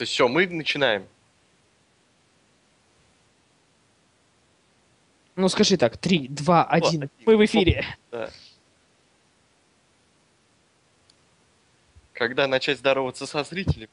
То есть все, мы начинаем. Ну скажи так, 3, 2, О, 1. Мы в эфире. да. Когда начать здороваться со зрителями?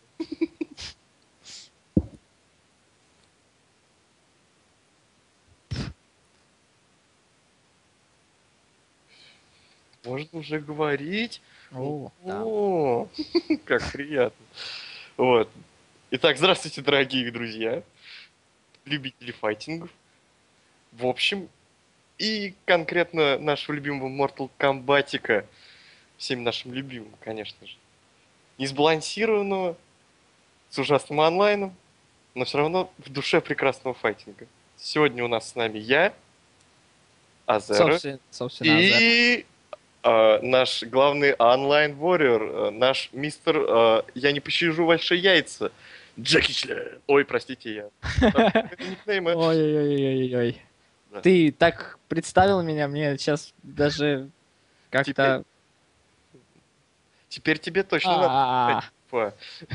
Можно уже говорить. О, да. О, как приятно. Вот. Итак, здравствуйте, дорогие друзья, любители файтингов. В общем, и конкретно нашего любимого Mortal Kombat'ика, всем нашим любимым, конечно же. Несбалансированного, с ужасным онлайном, но все равно в душе прекрасного файтинга. Сегодня у нас с нами я, Азера, Собственно, Азер. и наш главный онлайн-ворриор, наш мистер «Я не пощажу ваши яйца», Джеки Член. Ой, простите, я. Никнеймы. Ой-ой-ой-ой-ой. Да. Ты так представил меня, мне сейчас даже Теперь, как-то... теперь тебе точно А. надо. Типа,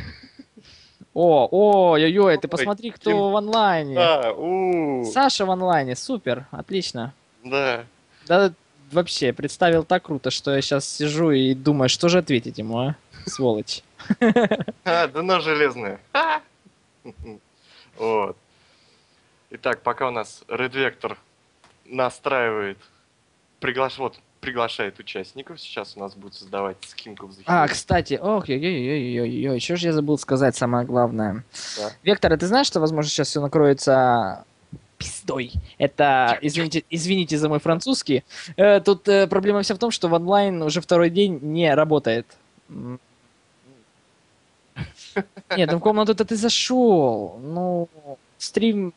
Ой-ой-ой, ты ой, посмотри, Ким- кто в онлайне. да, Саша в онлайне, супер, отлично. да. Да вообще, представил так круто, что я сейчас сижу и думаю, что же ответить ему, а? Сволочь. Дно железное. Вот. Итак, пока у нас Red Vector настраивает, приглашает участников, сейчас у нас будет создавать King of the А, Hill. кстати, ой-ой-ой-ой-ой, что же я забыл сказать самое главное. Да. Вектор, а ты знаешь, что, возможно, сейчас все накроется пиздой? Это, извините за мой французский. Тут проблема вся в том, что в онлайн уже второй день не работает. Нет, ну в комнату-то ты зашел. Ну, стрим...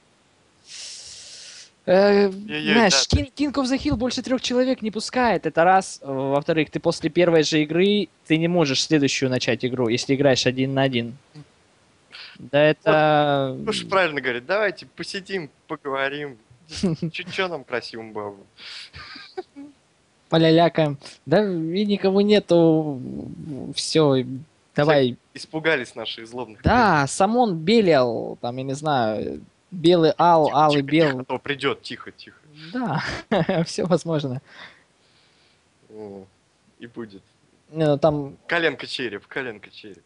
Ой-ой, да, знаешь, King of the Hill больше 3 человек не пускает. Это раз. Во-вторых, ты после первой же игры ты не можешь следующую начать игру, если играешь 1 на 1. Да это... Уж правильно говорит, давайте посидим, поговорим. Чё нам красивым бабу? полялякаем. Да и никого нету. Все, давай. Испугались наших злобных. Да, Самон Белел, там, я не знаю, белый ал, алый Тихо, бел. а то придет, тихо, тихо. Да, все возможно. О, и будет. Не, ну там... Коленка череп, коленка череп.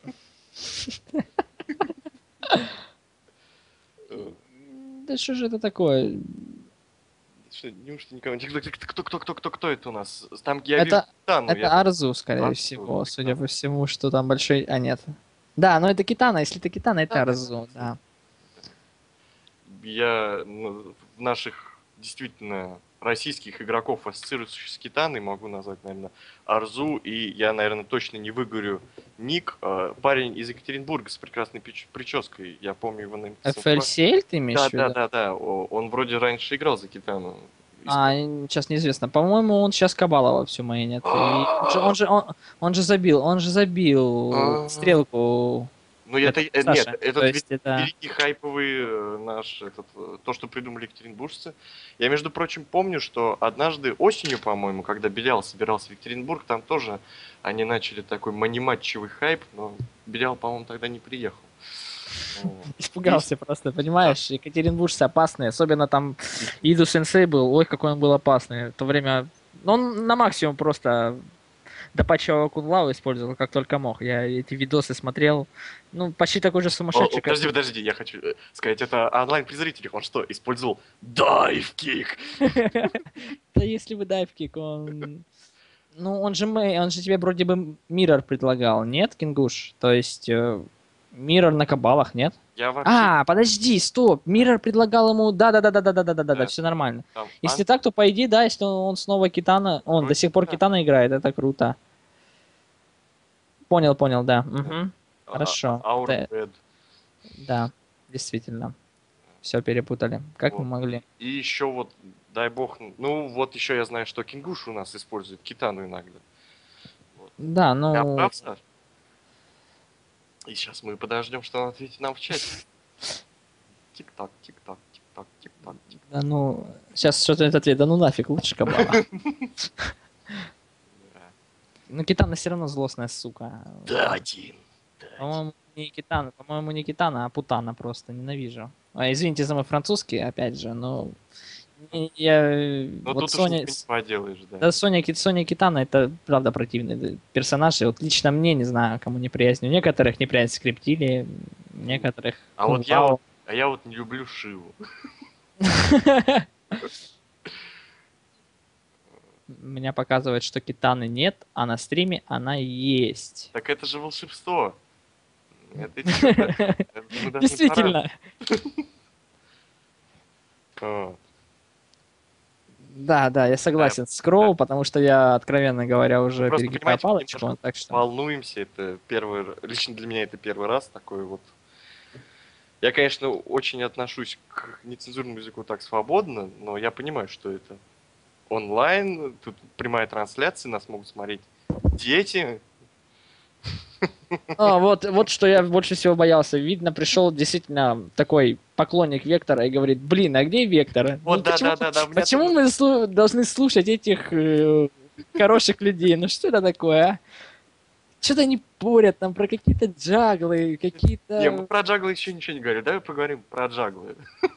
Да что же это такое? Что, неужто никого не... Кто это у нас? Там я вижу Это, Тану. это Арзу, скорее Арзу, всего, да, судя да. по всему, что там большой... А, нет. Да, но это Китана, если это Китана, это Да, Арзу, да. Я наших действительно российских игроков, ассоциирующих с Китаной, могу назвать, наверное, Арзу, и я, наверное, точно не выговорю ник. Парень из Екатеринбурга с прекрасной прической. Я помню его на МТС. FLCL ты имеешь в виду? Да. Он вроде раньше играл за Китану. А, сейчас неизвестно. По-моему, он сейчас Кабалова всю майнит. И он же забил стрелку Ну это нет, Саше. То этот есть это... великий хайповый наш то, что придумали екатеринбуржцы. Я, между прочим, помню, что однажды осенью, по-моему, когда Белял собирался в Екатеринбург, там тоже они начали такой маниматчевый хайп, но Белял, по-моему, тогда не приехал. Испугался просто, понимаешь? Екатеринбуржцы опасные. Особенно там Иду Сенсей был. Ой, какой он был опасный. В то время... Ну, он на максимум просто допатчевого кунлау использовал, как только мог. Я эти видосы смотрел. Ну, почти такой же сумасшедший, как... Подожди, я хочу сказать, это онлайн при зрителях. Он что, использовал дайв-кик? Да если бы дайвкик, он... Ну, он же тебе вроде бы Миррор предлагал, нет, Кингуш? То есть... Миррор на кабалах, нет? Я вообще... Подожди, стоп. Миррор предлагал ему... Да, все нормально. Там Если так, то по идее, да, если он снова Китана... Он до сих пор Китана играет, это круто. Понял, да. Угу. Хорошо. Ауrbed. Да, действительно. Все перепутали. Как Вот. мы могли? И еще вот, дай бог, ну вот еще я знаю, что Кингуш у нас использует Китану иногда. Вот. Да, Я ну... прав, Саш? И сейчас мы подождем, что он ответит нам в чате. Тик-так, тик-так, тик-так, тик-так, тик-так. Да ну... Сейчас что-то этот ответ. Да ну нафиг, лучше кабала. Ну, Китана все равно злостная сука. Да, один. По-моему, не Китана, по-моему, не Китана, а Путана просто. Ненавижу. Извините за мой французский, опять же, но я Но вот тут уж Соня, ничего не поделаешь, да. да, Соня Китана это правда противный персонаж. И вот лично мне, не знаю, кому неприязнь. У некоторых неприязнь скриптили, у некоторых А Кунг вот я вот, Лао. а я вот не люблю Шиву. Меня показывает, что Китаны нет, а на стриме она есть. Так это же волшебство. Это чудо. Это мы должны Действительно. порадоваться. Да, да, я согласен с Кроу, потому что я, откровенно говоря, уже Просто, перегибаю понимаете, палочку, немножко так что... волнуемся. Это лично для меня это первый раз такой вот. Я, конечно, очень отношусь к нецензурному языку так свободно, но я понимаю, что это онлайн, тут прямая трансляция, нас могут смотреть дети. Вот что я больше всего боялся. Видно, пришел действительно такой поклонник Вектора и говорит, блин, а где Вектор? Вот, да. Почему мы должны слушать этих хороших людей? Ну что это такое, а? Что-то они порят там про какие-то джаглы, Не, мы какие-то... про джаглы еще ничего не говорим. Давай поговорим про джаглы.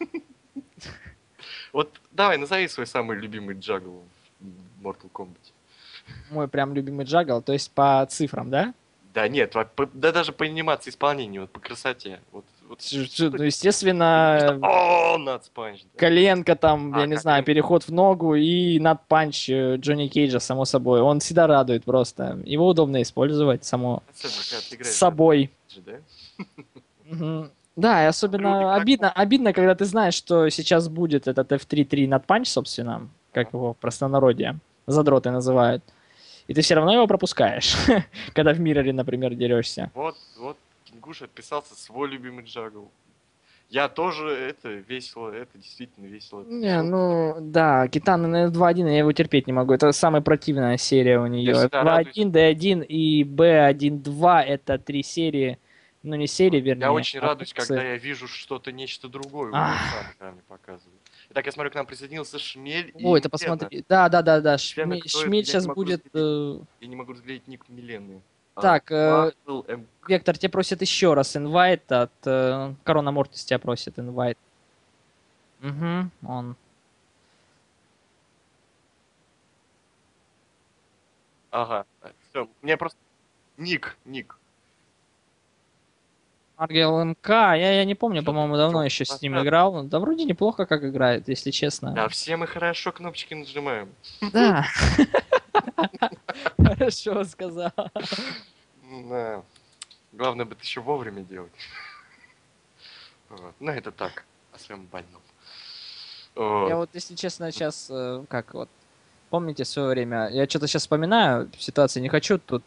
Вот давай, назови свой самый любимый джагл в Mortal Kombat. Мой прям любимый джагл, то есть по цифрам, да? Да нет, да даже по анимации исполнения, вот по красоте. Вот, Ну, естественно, О, надспанч. Да. коленка там, я не знаю, коленка. переход в ногу и надпанч Джонни Кейджа, само собой. Он всегда радует просто. Его удобно использовать само Особенно, когда ты играешь с собой. же, да? Мгм. Да, и особенно обидно, когда ты знаешь, что сейчас будет этот F3-3 надпанч, собственно, как его в простонародье задроты называют. И ты все равно его пропускаешь, когда в Мирроре, например, дерешься. Вот, Кингуш отписался свой любимый джагл. Я тоже, это весело, это действительно весело. Не, ну, да, Китана на F2.1 я его терпеть не могу. Это самая противная серия у нее. Я всегда радуюсь. F2.1, D1 и B1.2 это три серии. Ну, не серии, вернее. Я очень а радуюсь, курсы. когда я вижу что-то, нечто другое. Ах. Уже сам мне показывает. Итак, я смотрю, к нам присоединился Шмель и Ой, это Милена. посмотри. Да. Милена, Шмель кто это? Шмель Я не сейчас могу будет... Я не могу разглядеть ник Милены. Так, Марвел М. Вектор, тебя просит еще раз инвайт от... Корона Мортис тебя просит инвайт. Угу, он. Ага. Все, мне просто... Ник. Аргел МК, я не помню, Что по-моему, ты давно чё, еще с ним поставь? играл. Да вроде неплохо как играет, если честно. Да, все мы хорошо кнопочки нажимаем. Да. Хорошо сказал. Да. Главное бы это еще вовремя делать. Вот. Ну, это так, о своем больном. Я вот, если честно, сейчас, как вот, помните в свое время, я что-то сейчас вспоминаю, ситуации не хочу тут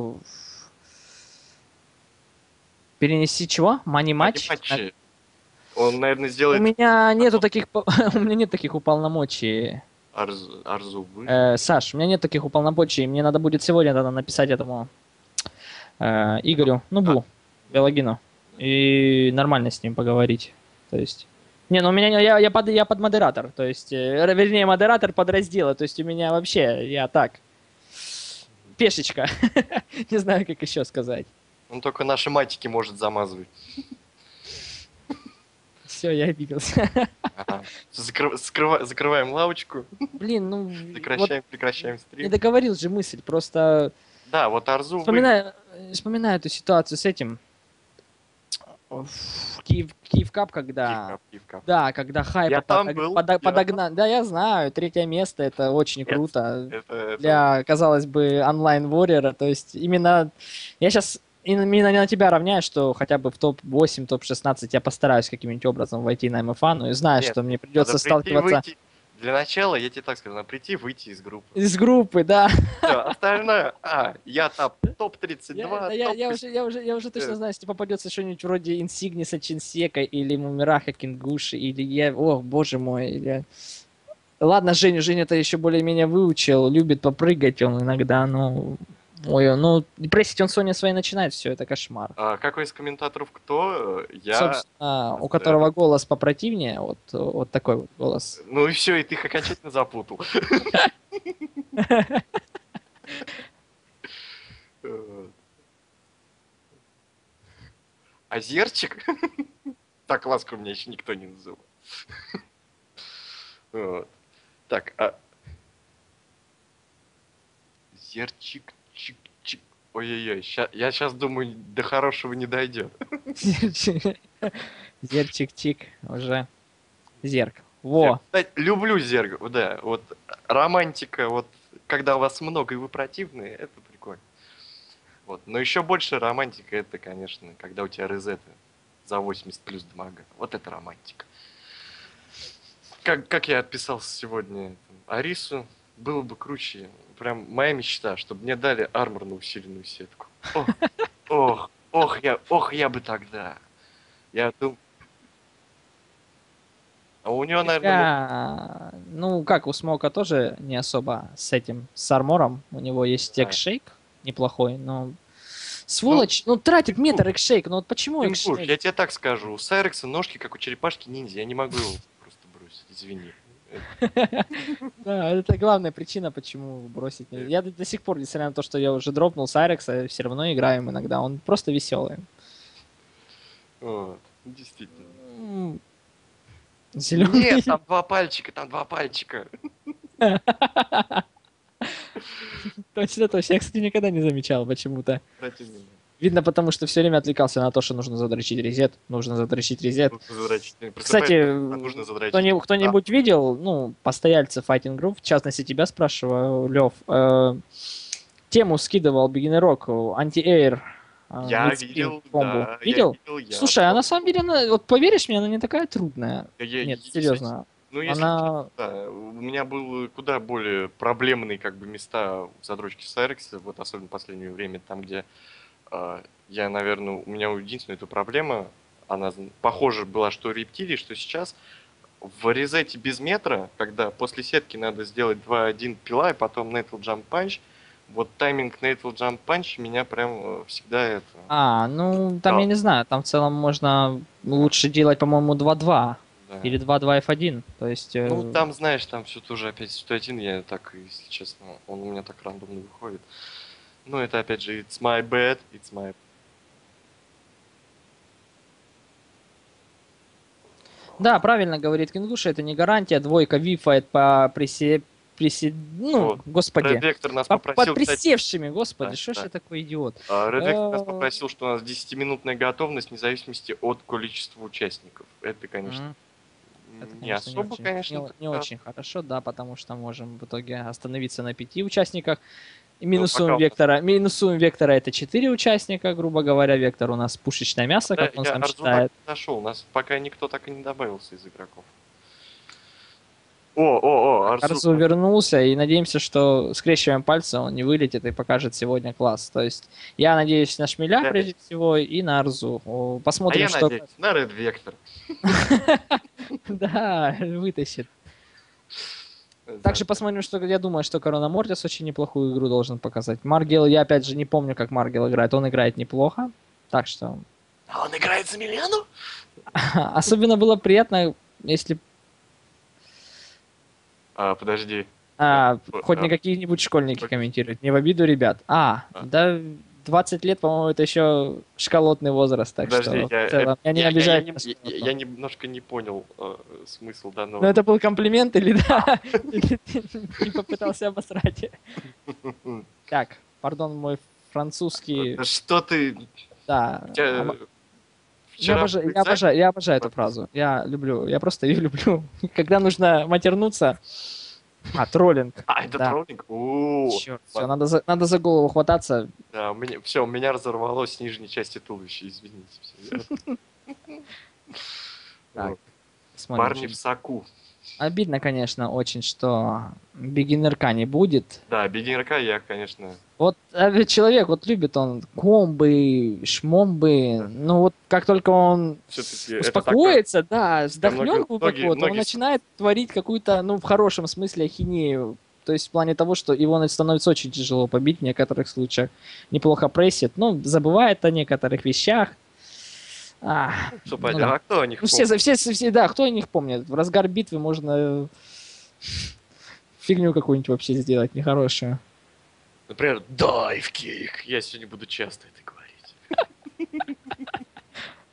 перенести чего? Мани-матч? Матчи. Он, наверное, У сделает меня нету таких, у меня нет таких уполномочий. Арзу вы. Саш, у меня нет таких уполномочий, мне надо будет сегодня тогда написать этому Игорю, Нубу, Белогину, и нормально с ним поговорить. То есть... Не, ну у меня я под модератор, то есть, вернее, модератор подраздела, то есть у меня вообще, я так, пешечка, не знаю, как еще сказать. Он только наши матики может замазывать. Все, я обиделся. Ага. Закрываем лавочку, Блин, ну, вот прекращаем не стрим. договорил же мысль, просто Да, вот Арзу вы. вспоминаю эту ситуацию с этим. Киевкап, когда... Киевкап. Да, когда хайпа Я там был, подогнали. Да, я знаю, 3 место, это очень Нет, круто. Это... Для, казалось бы, онлайн-ворьера. То есть именно... Я сейчас именно на тебя равняю, что хотя бы в топ-8, топ-16 я постараюсь каким-нибудь образом войти на МФА, но и знаю, Нет, что мне придется надо прийти, сталкиваться выйти. Для начала, я тебе так скажу, надо прийти, выйти из группы. из группы, да. Все, остальное, я топ-32, Я уже точно знаю, если попадется что-нибудь вроде Инсигниса, Чинсека или Мумираха, Кингуши, или я... О, боже мой, или... Ладно, Женя-то еще более-менее выучил, любит попрыгать он иногда, но... Ой, ну, прессить он Соня своей начинает, все, это кошмар. Какой из комментаторов кто? Я... Собственно, у которого голос попротивнее, вот такой вот голос. Ну и все, и ты их окончательно запутал. Озерчик? Так ласково меня еще никто не называл. Вот. Так, Зерчик, чик-чик. Ой-ой-ой, я сейчас думаю, до хорошего не дойдет. Зерчик-чик, уже зеркало. Во! Кстати, люблю зеркало, да. Вот романтика, вот когда у вас много и вы противные, это прикольно. Вот. Но еще больше романтика это, конечно, когда у тебя резеты за 80 плюс дамага. Вот это романтика. Как я отписался сегодня Арису, было бы круче. Прям моя мечта, чтобы мне дали арморную усиленную сетку. Ох, я бы тогда. Я думаю... А у него, наверное... Ну, как, у Смока тоже не особо с этим, с армором. У него есть экшейк неплохой, но... Сволочь, ну тратит метр экшейк, ну вот почему экшейк? Я тебе так скажу, у Сайрекса ножки, как у черепашки ниндзя, я не могу его просто бросить, извини. Да, это главная причина, почему бросить. Я до сих пор, несмотря на то, что я уже дропнул Сайрекса, все равно играем иногда, он просто веселый. Вот, действительно. Зеленый. Нет, там два пальчика. Точно. Я, кстати, никогда не замечал почему-то. Видно, потому что все время отвлекался на то, что нужно задрочить резет. Кстати, кто-нибудь видел, ну, постояльца Fighting Group, в частности тебя спрашиваю, Лев, тему скидывал Beginner Rock, анти-эйр. Я видел, да. Видел? Слушай, а на самом деле, вот поверишь мне, она не такая трудная. Нет, серьезно. Ну, если да, у меня был куда более проблемные как бы места в задрочке Сайрекса, вот особенно в последнее время, там, где я, наверное, у меня единственная эта проблема, она похожа была, что рептилии, что сейчас в резете без метра, когда после сетки надо сделать 2-1 пила и потом Natal Jump Punch, вот тайминг Natal Jump Punch меня прям всегда это... ну, там я не знаю, там в целом можно лучше делать, по-моему, 2-2. Да. Или 2-2 F1, то есть... Ну, там, знаешь, там все тоже опять 101, я так, если честно, он у меня так рандомно выходит. Ну, это опять же, it's my bad. Да, правильно говорит Кингуша, это не гарантия, двойка вифает по ну, вот. Господи, Red Vector нас попросил, под присевшими, господи, да, что ж я такой идиот. Red Vector нас попросил, что у нас 10-минутная готовность вне зависимости от количества участников. Это, конечно, не особо, конечно. Не очень хорошо, да, потому что можем в итоге остановиться на 5 участниках. И минусуем Вектора это 4 участника, грубо говоря. Вектор у нас пушечное мясо, как он сам считает. Нашел, у нас пока никто так и не добавился из игроков. Арзу вернулся, и надеемся, что скрещиваем пальцы, он не вылетит и покажет сегодня класс. То есть я надеюсь на Шмеля, прежде всего, и на Арзу. Посмотрим, что... надеюсь на Red Vector. Да, вытащит. Также посмотрим, что я думаю, что Корона Мортис очень неплохую игру должен показать. Маргел, я опять же не помню, как Маргел играет. Он играет неплохо, так что... А он играет за Миляну? Особенно было приятно, если... Подожди. Хоть не какие-нибудь школьники комментируют. Не в обиду, ребят. Да 20 лет, по-моему, это еще школотный возраст, так подожди, что я не обижаюсь. Я немножко не понял смысл данного. Ну это был комплимент или да? Или ты не попытался обосрать? Так, пардон, мой французский... Что ты... Да. Я обожаю эту фразу. Я просто ее люблю. Когда нужно матернуться... троллинг. Это троллинг? Черт, все, надо за голову хвататься. Да, у меня разорвалось с нижней части туловища, извините. Так, парни в соку. Обидно, конечно, очень, что бигинерка не будет. Да, бигинерка я, конечно... Вот человек, вот любит он комбы, шмомбы, ну вот как только он успокоится, да, вздохнет глубоко, он начинает творить какую-то, ну в хорошем смысле, ахинею. То есть в плане того, что его становится очень тяжело побить в некоторых случаях. Неплохо прессит, но забывает о некоторых вещах. Кто о них помнит? Все, да, кто о них помнит. В разгар битвы можно фигню какую-нибудь вообще сделать нехорошую. Например, дайв-кик. Я сегодня буду часто это говорить.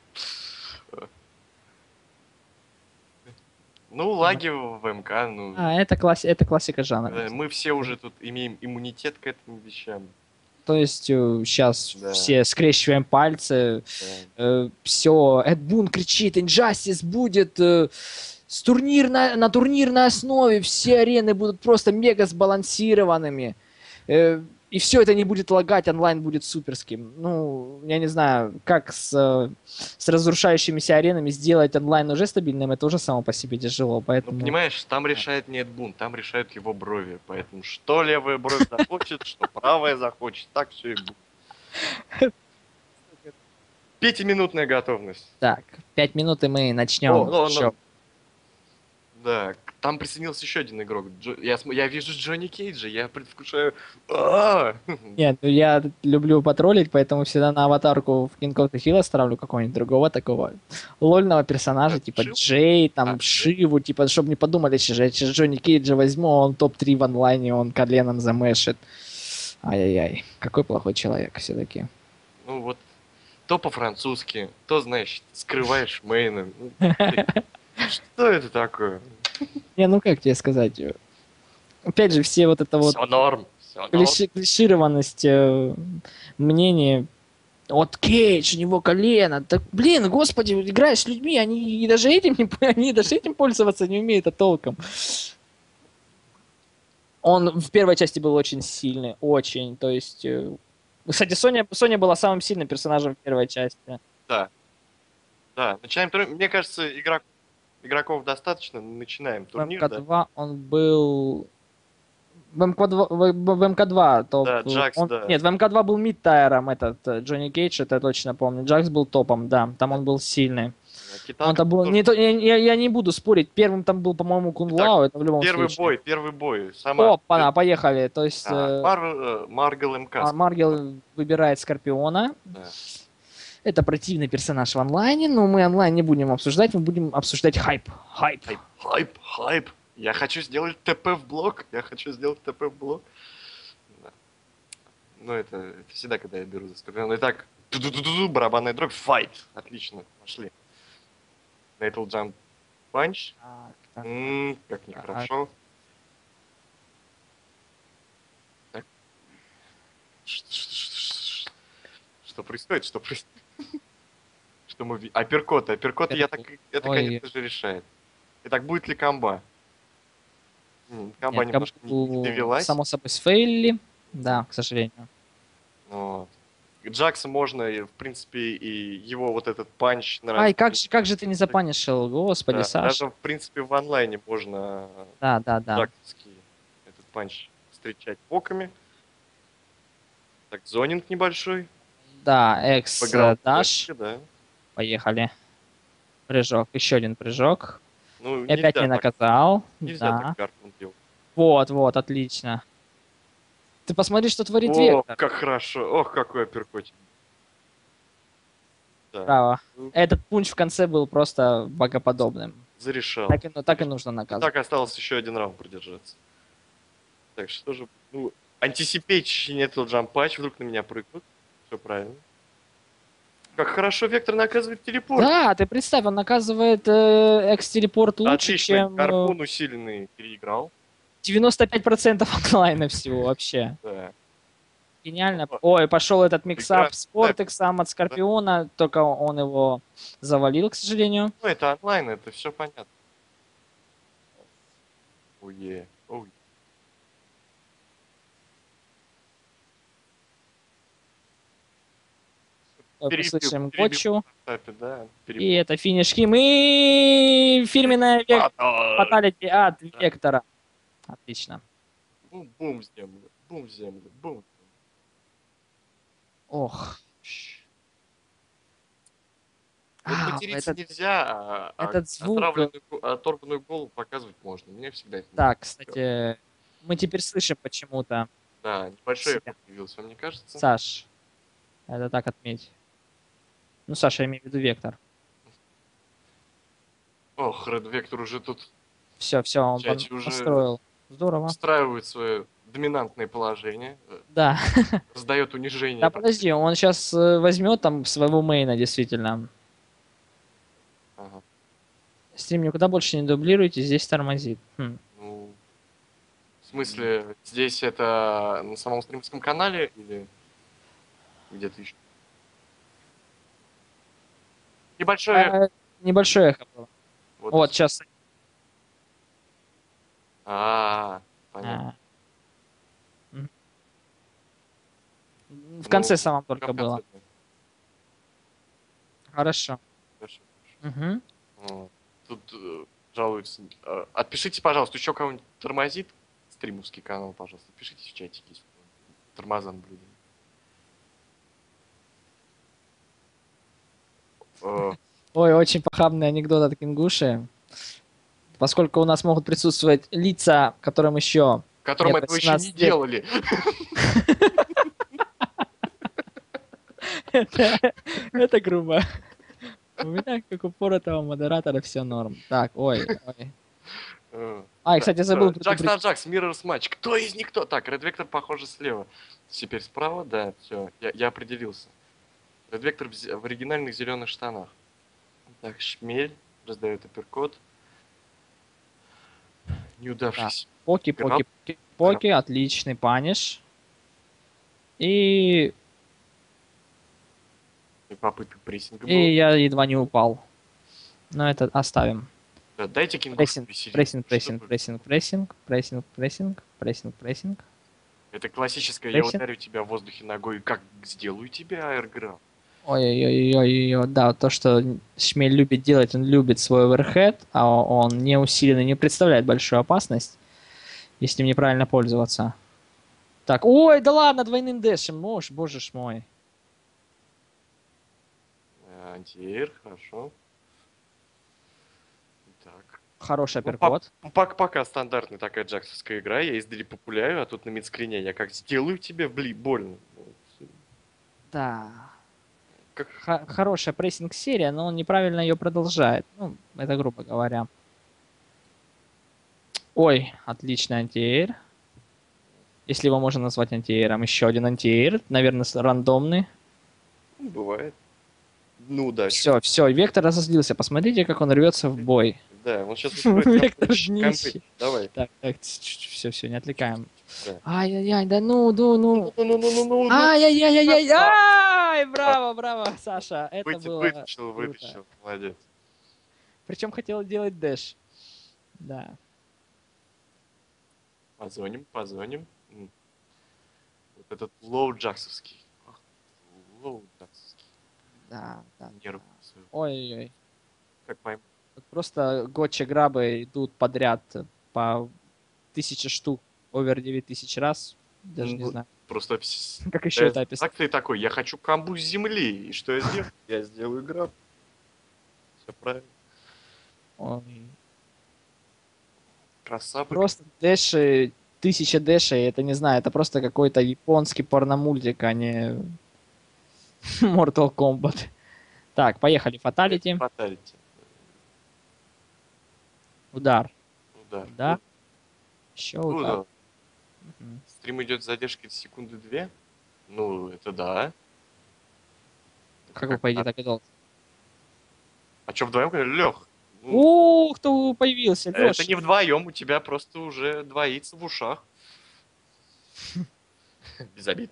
Ну, лаги в МК, ну, Это классика жанра. мы все уже тут имеем иммунитет к этим вещам. То есть сейчас Да. все скрещиваем пальцы, Да. все, Эд Бун кричит, Injustice будет на турнирной основе, все арены будут просто мега сбалансированными. И все это не будет лагать, онлайн будет суперским. Ну, я не знаю, как с разрушающимися аренами сделать онлайн уже стабильным, это уже само по себе тяжело, Ну, поэтому... понимаешь, там решает не Эдбун, там решают его брови. Поэтому что левая бровь захочет, что правая захочет, так все и будет. Пятиминутная готовность. Так, 5 минут и мы начнем. О, да, там присоединился еще один игрок. Я вижу Джонни Кейджа, я предвкушаю... Нет, ну я люблю потроллить, поэтому всегда на аватарку в King of the Hill ставлю какого-нибудь другого такого лольного персонажа, типа Шиву? Джей, там, Шиву, типа, чтобы не подумали, что я сейчас Джонни Кейджа возьму, он топ-3 в онлайне, он коленом замешит. Ай-яй-яй, какой плохой человек все-таки. Ну вот, то по-французски, то, знаешь, скрываешь мейном. Что это такое? Не, ну как тебе сказать? Опять же, все вот это вот Все норм, все норм. клишированность мнений. Вот Кейдж, у него колено. Так, блин, господи, играешь с людьми, они даже этим они даже этим пользоваться не умеют, а толком. Он в первой части был очень сильный, очень. То есть, кстати, Соня была самым сильным персонажем в первой части. Да. Да, начинаем турнир. Мне кажется, игроков достаточно, начинаем В турнир, да? МК-2 он был... В МК-2 топ... Да, Джакс, да. Нет, в МК-2 был мид-тайром этот Джонни Кейдж, это я точно помню. Джакс был топом, да, там он был сильный. Китан Он-то был... Я не буду спорить, первым там был, по-моему, Кунлау, это в любом случае. Первый бой. Опа, поехали. То есть Маргал МК. Маргел выбирает Скорпиона. Да. Это противный персонаж в онлайне, но мы онлайн не будем обсуждать, мы будем обсуждать хайп. Хайп. Я хочу сделать ТП в блок. Да. Ну, это всегда, когда я беру за Скорпиона. Итак, барабанная дробь, файт. Отлично, пошли. Natal Jump Punch. Как нехорошо. Так. Что происходит? Что мы видим? Апперкоты, это, конечно же, решает. Итак, будет ли комба? Комба немножко не довелась. Само собой, сфейлили. Да, к сожалению. Вот. Джакса можно, в принципе, и его вот этот панч... Ай, как же ты не запанишил, господи, да, Саша. даже, в принципе, в онлайне можно Да. джаксовский этот панч встречать боками. Так, зонинг небольшой. Да, экс-даш. Да. Поехали. Прыжок, еще один прыжок. Ну, И опять не наказал. Нельзя Да. так Гарпун делать. Вот, отлично. Ты посмотри, что творит О, Вектор. как хорошо. Ох, какой апперкотик. Да. Браво. Этот пунч в конце был просто богоподобным. Зарешал. Так и нужно наказывать. Так осталось еще один раунд продержаться. Так, что же... Ну, антисипейчи нету джампач, вдруг на меня прыгнут. Все правильно. Как хорошо Вектор наказывает телепорт. Да, ты представь, он наказывает экс-телепорт лучше, Отлично, чем Гарпун усиленный переиграл. 95% онлайна всего вообще. Да. Гениально. Ой, пошел этот миксап Прекрасно. с Портексом от Скорпиона, только он его завалил, к сожалению. Ну, это онлайн, это все понятно. Ой. Слышим Гочу. Да, И это финиш Хим. И фирменная фаталити от Вектора. Отлично. Бум в землю, бум. Ох. Вот материться нельзя, этот звук... оторванную голову показывать можно. Мне всегда это Так, кстати, мы теперь слышим почему-то. Да, небольшой появился, мне кажется. Саш, это так отметь. Ну, Саша, я имею в виду Вектор. Ох, Ред Вектор уже тут... Все, он построил. Здорово. Устраивает свое доминантное положение. Да. Раздает унижение. Да, подожди, он сейчас возьмет там своего мейна, действительно. Ага. Стрим никуда больше не дублируйте, здесь тормозит. Ну, в смысле, здесь это на самом стримском канале или где-то еще? Небольшое. Небольшое эхо было. Вот, Вот, сейчас. понятно. В конце самом только в конце, было. да. Хорошо. Хорошо. Угу. Вот. Тут жалуются. Отпишите, пожалуйста, еще кого-нибудь тормозит стримовский канал, пожалуйста. Пишите в чатике, если тормоза наблюдаете. Ой, очень похабный анекдот от Кингуши. Поскольку у нас могут присутствовать лица, которым еще... Которым этого еще не делали. Это грубо. У меня, как у поротого модератора, все норм. Так, ой. И, кстати, забыл Джакс на Джакс, Mirror's Match. Кто из них кто? Так, Red Vector, похоже, слева. Теперь справа, да, все, я определился. Red Vector в оригинальных зеленых штанах. Так, Шмель раздает апперкот. Неудавшийся. Поки, отличный паниш. И попытка прессинга была. И я едва не упал. Но это оставим. Да, дайте Кингушу прессинг. Это классическое, я ударю тебя в воздухе ногой, как сделаю тебя аэрграф. Ой-ой-ой, да, то, что Шмель любит делать, он любит свой оверхед, а он не усиленно не представляет большую опасность, если им неправильно пользоваться. Так, ой, да ладно, двойным дэшем, боже ж мой. Антиэйр, хорошо. Так. Хороший апперкот. Пока стандартная такая джаксовская игра, я издали популяю, а тут на мидскрине я как сделаю тебе больно. Да. Хорошая прессинг-серия, но он неправильно ее продолжает. Ну, это грубо говоря. Ой, отличный антиэйр. Если его можно назвать антиэйром. Еще один антиэйр, наверное, рандомный. Бывает. Ну да. Все, Вектор разозлился. Посмотрите, как он рвется в бой. Да, он сейчас Вектор днище. Давай. Так, все, не отвлекаем. Ай-яй-яй, да ну. Ай-яй-яй-яй-яй. Браво, Саша. Это было вытащил, молодец. Причем хотел делать дэш. Да. Позвоним. Вот этот лоу джаксовский. Да. Нервы. Ой-ой-ой. Как пойму. Просто готча грабы идут подряд по 1000 штук, овер 9000 раз. Даже не знаю. Просто... Как еще это описать? Как ты такой? Я хочу камбу с земли. И что я сделаю? Я сделаю граб. Все правильно. Ой. Красавчик. Просто дэши, 1000 дэшей, это не знаю, это просто какой-то японский порномультик, а не Mortal Kombat. Так, поехали, фаталити. Удар. Да. Еще удар. Стрим идет с задержкой секунды 2. Ну, это да. Как бы, по идее, так и должен. А что, вдвоем? Лех. Кто появился, Леша. Это не вдвоем, у тебя просто уже двоится в ушах. Без обид.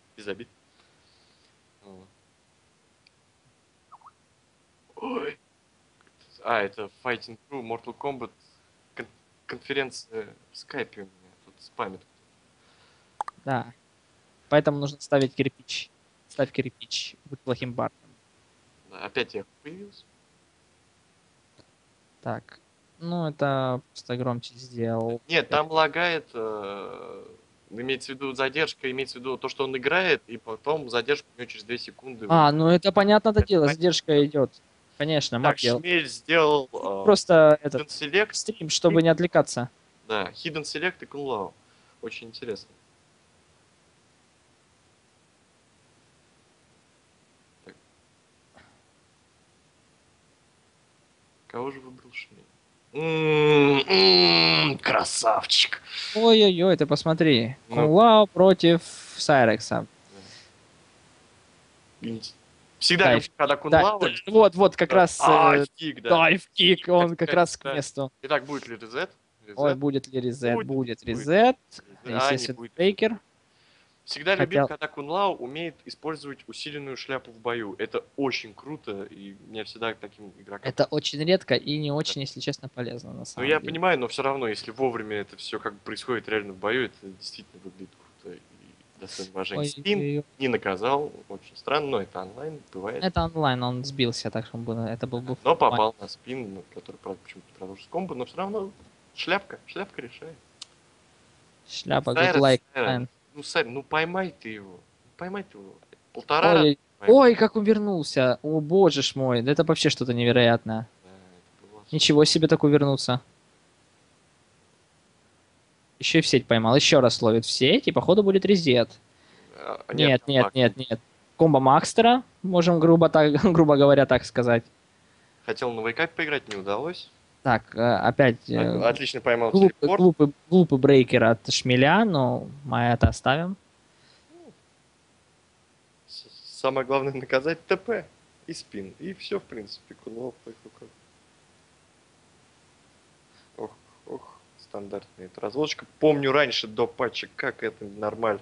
Ой. Это Fighting Crew, Mortal Kombat. Конференция в скайпе у меня тут спамит. Да. Поэтому нужно ставить кирпич. Ставь кирпич. Будь плохим барном. Да, опять я появился. Так. Ну, это просто громче сделал. Нет, там лагает. Имеется в виду задержка, имеется в виду то, что он играет, и потом задержка у него через 2 секунды. Ну это понятно-то дело, задержка идет. Конечно, так, Шмель сделал просто этот select. Стрим, чтобы не отвлекаться. Да, Hidden Select и Kunlao. Очень интересно. Так. Кого же выбрал Шмель? Красавчик. Ой-ой-ой, ты посмотри. Kunlao против Сайрекса. Всегда Дайв. люблю, когда Да, кунлау... вот как раз кик, да. дайв-кик, он как раз к Да. месту. Итак, будет ли резет? Ой, Резет? будет ли резет? Будет. Будет Будет. резет. Не Естественно, будет. брейкер. Всегда любил, Хотел... когда Кунлау умеет использовать усиленную шляпу в бою. Это очень круто, и меня всегда к таким игрокам... Это очень редко и не очень, если честно, полезно на Ну, самом я деле. понимаю, но все равно, если вовремя это все как бы происходит реально в бою, это действительно выглядит круто и достойно уважения. Ой, Спин ой, ой. не наказал, очень странно, но это онлайн, бывает. Это онлайн, он сбился, так что это был бы... Но попал на спин, который, правда, почему-то продолжил с комбо, но все равно шляпка решает. Шляпа, Сайрон, good like. Сайрон. Ну, Сайрон, ну поймай ты его. Поймай ты его. Полтора раза. Ой, ой, как увернулся. О, боже ж мой, да это вообще что-то невероятное. Да, это было... Ничего себе так увернуться. Еще и в сеть поймал. Еще раз ловит в сеть, и походу будет резет. Нет. Комбо Макстера, можем грубо говоря так сказать. Хотел на вейкап поиграть, не удалось. Так, опять Отлично поймал телепорт. глупый брейкер от Шмеля, но мы это оставим. Самое главное наказать ТП и спин. И все, в принципе. Кунлов, ох, стандартная эта разводочка. Помню раньше до патча, как это нормально.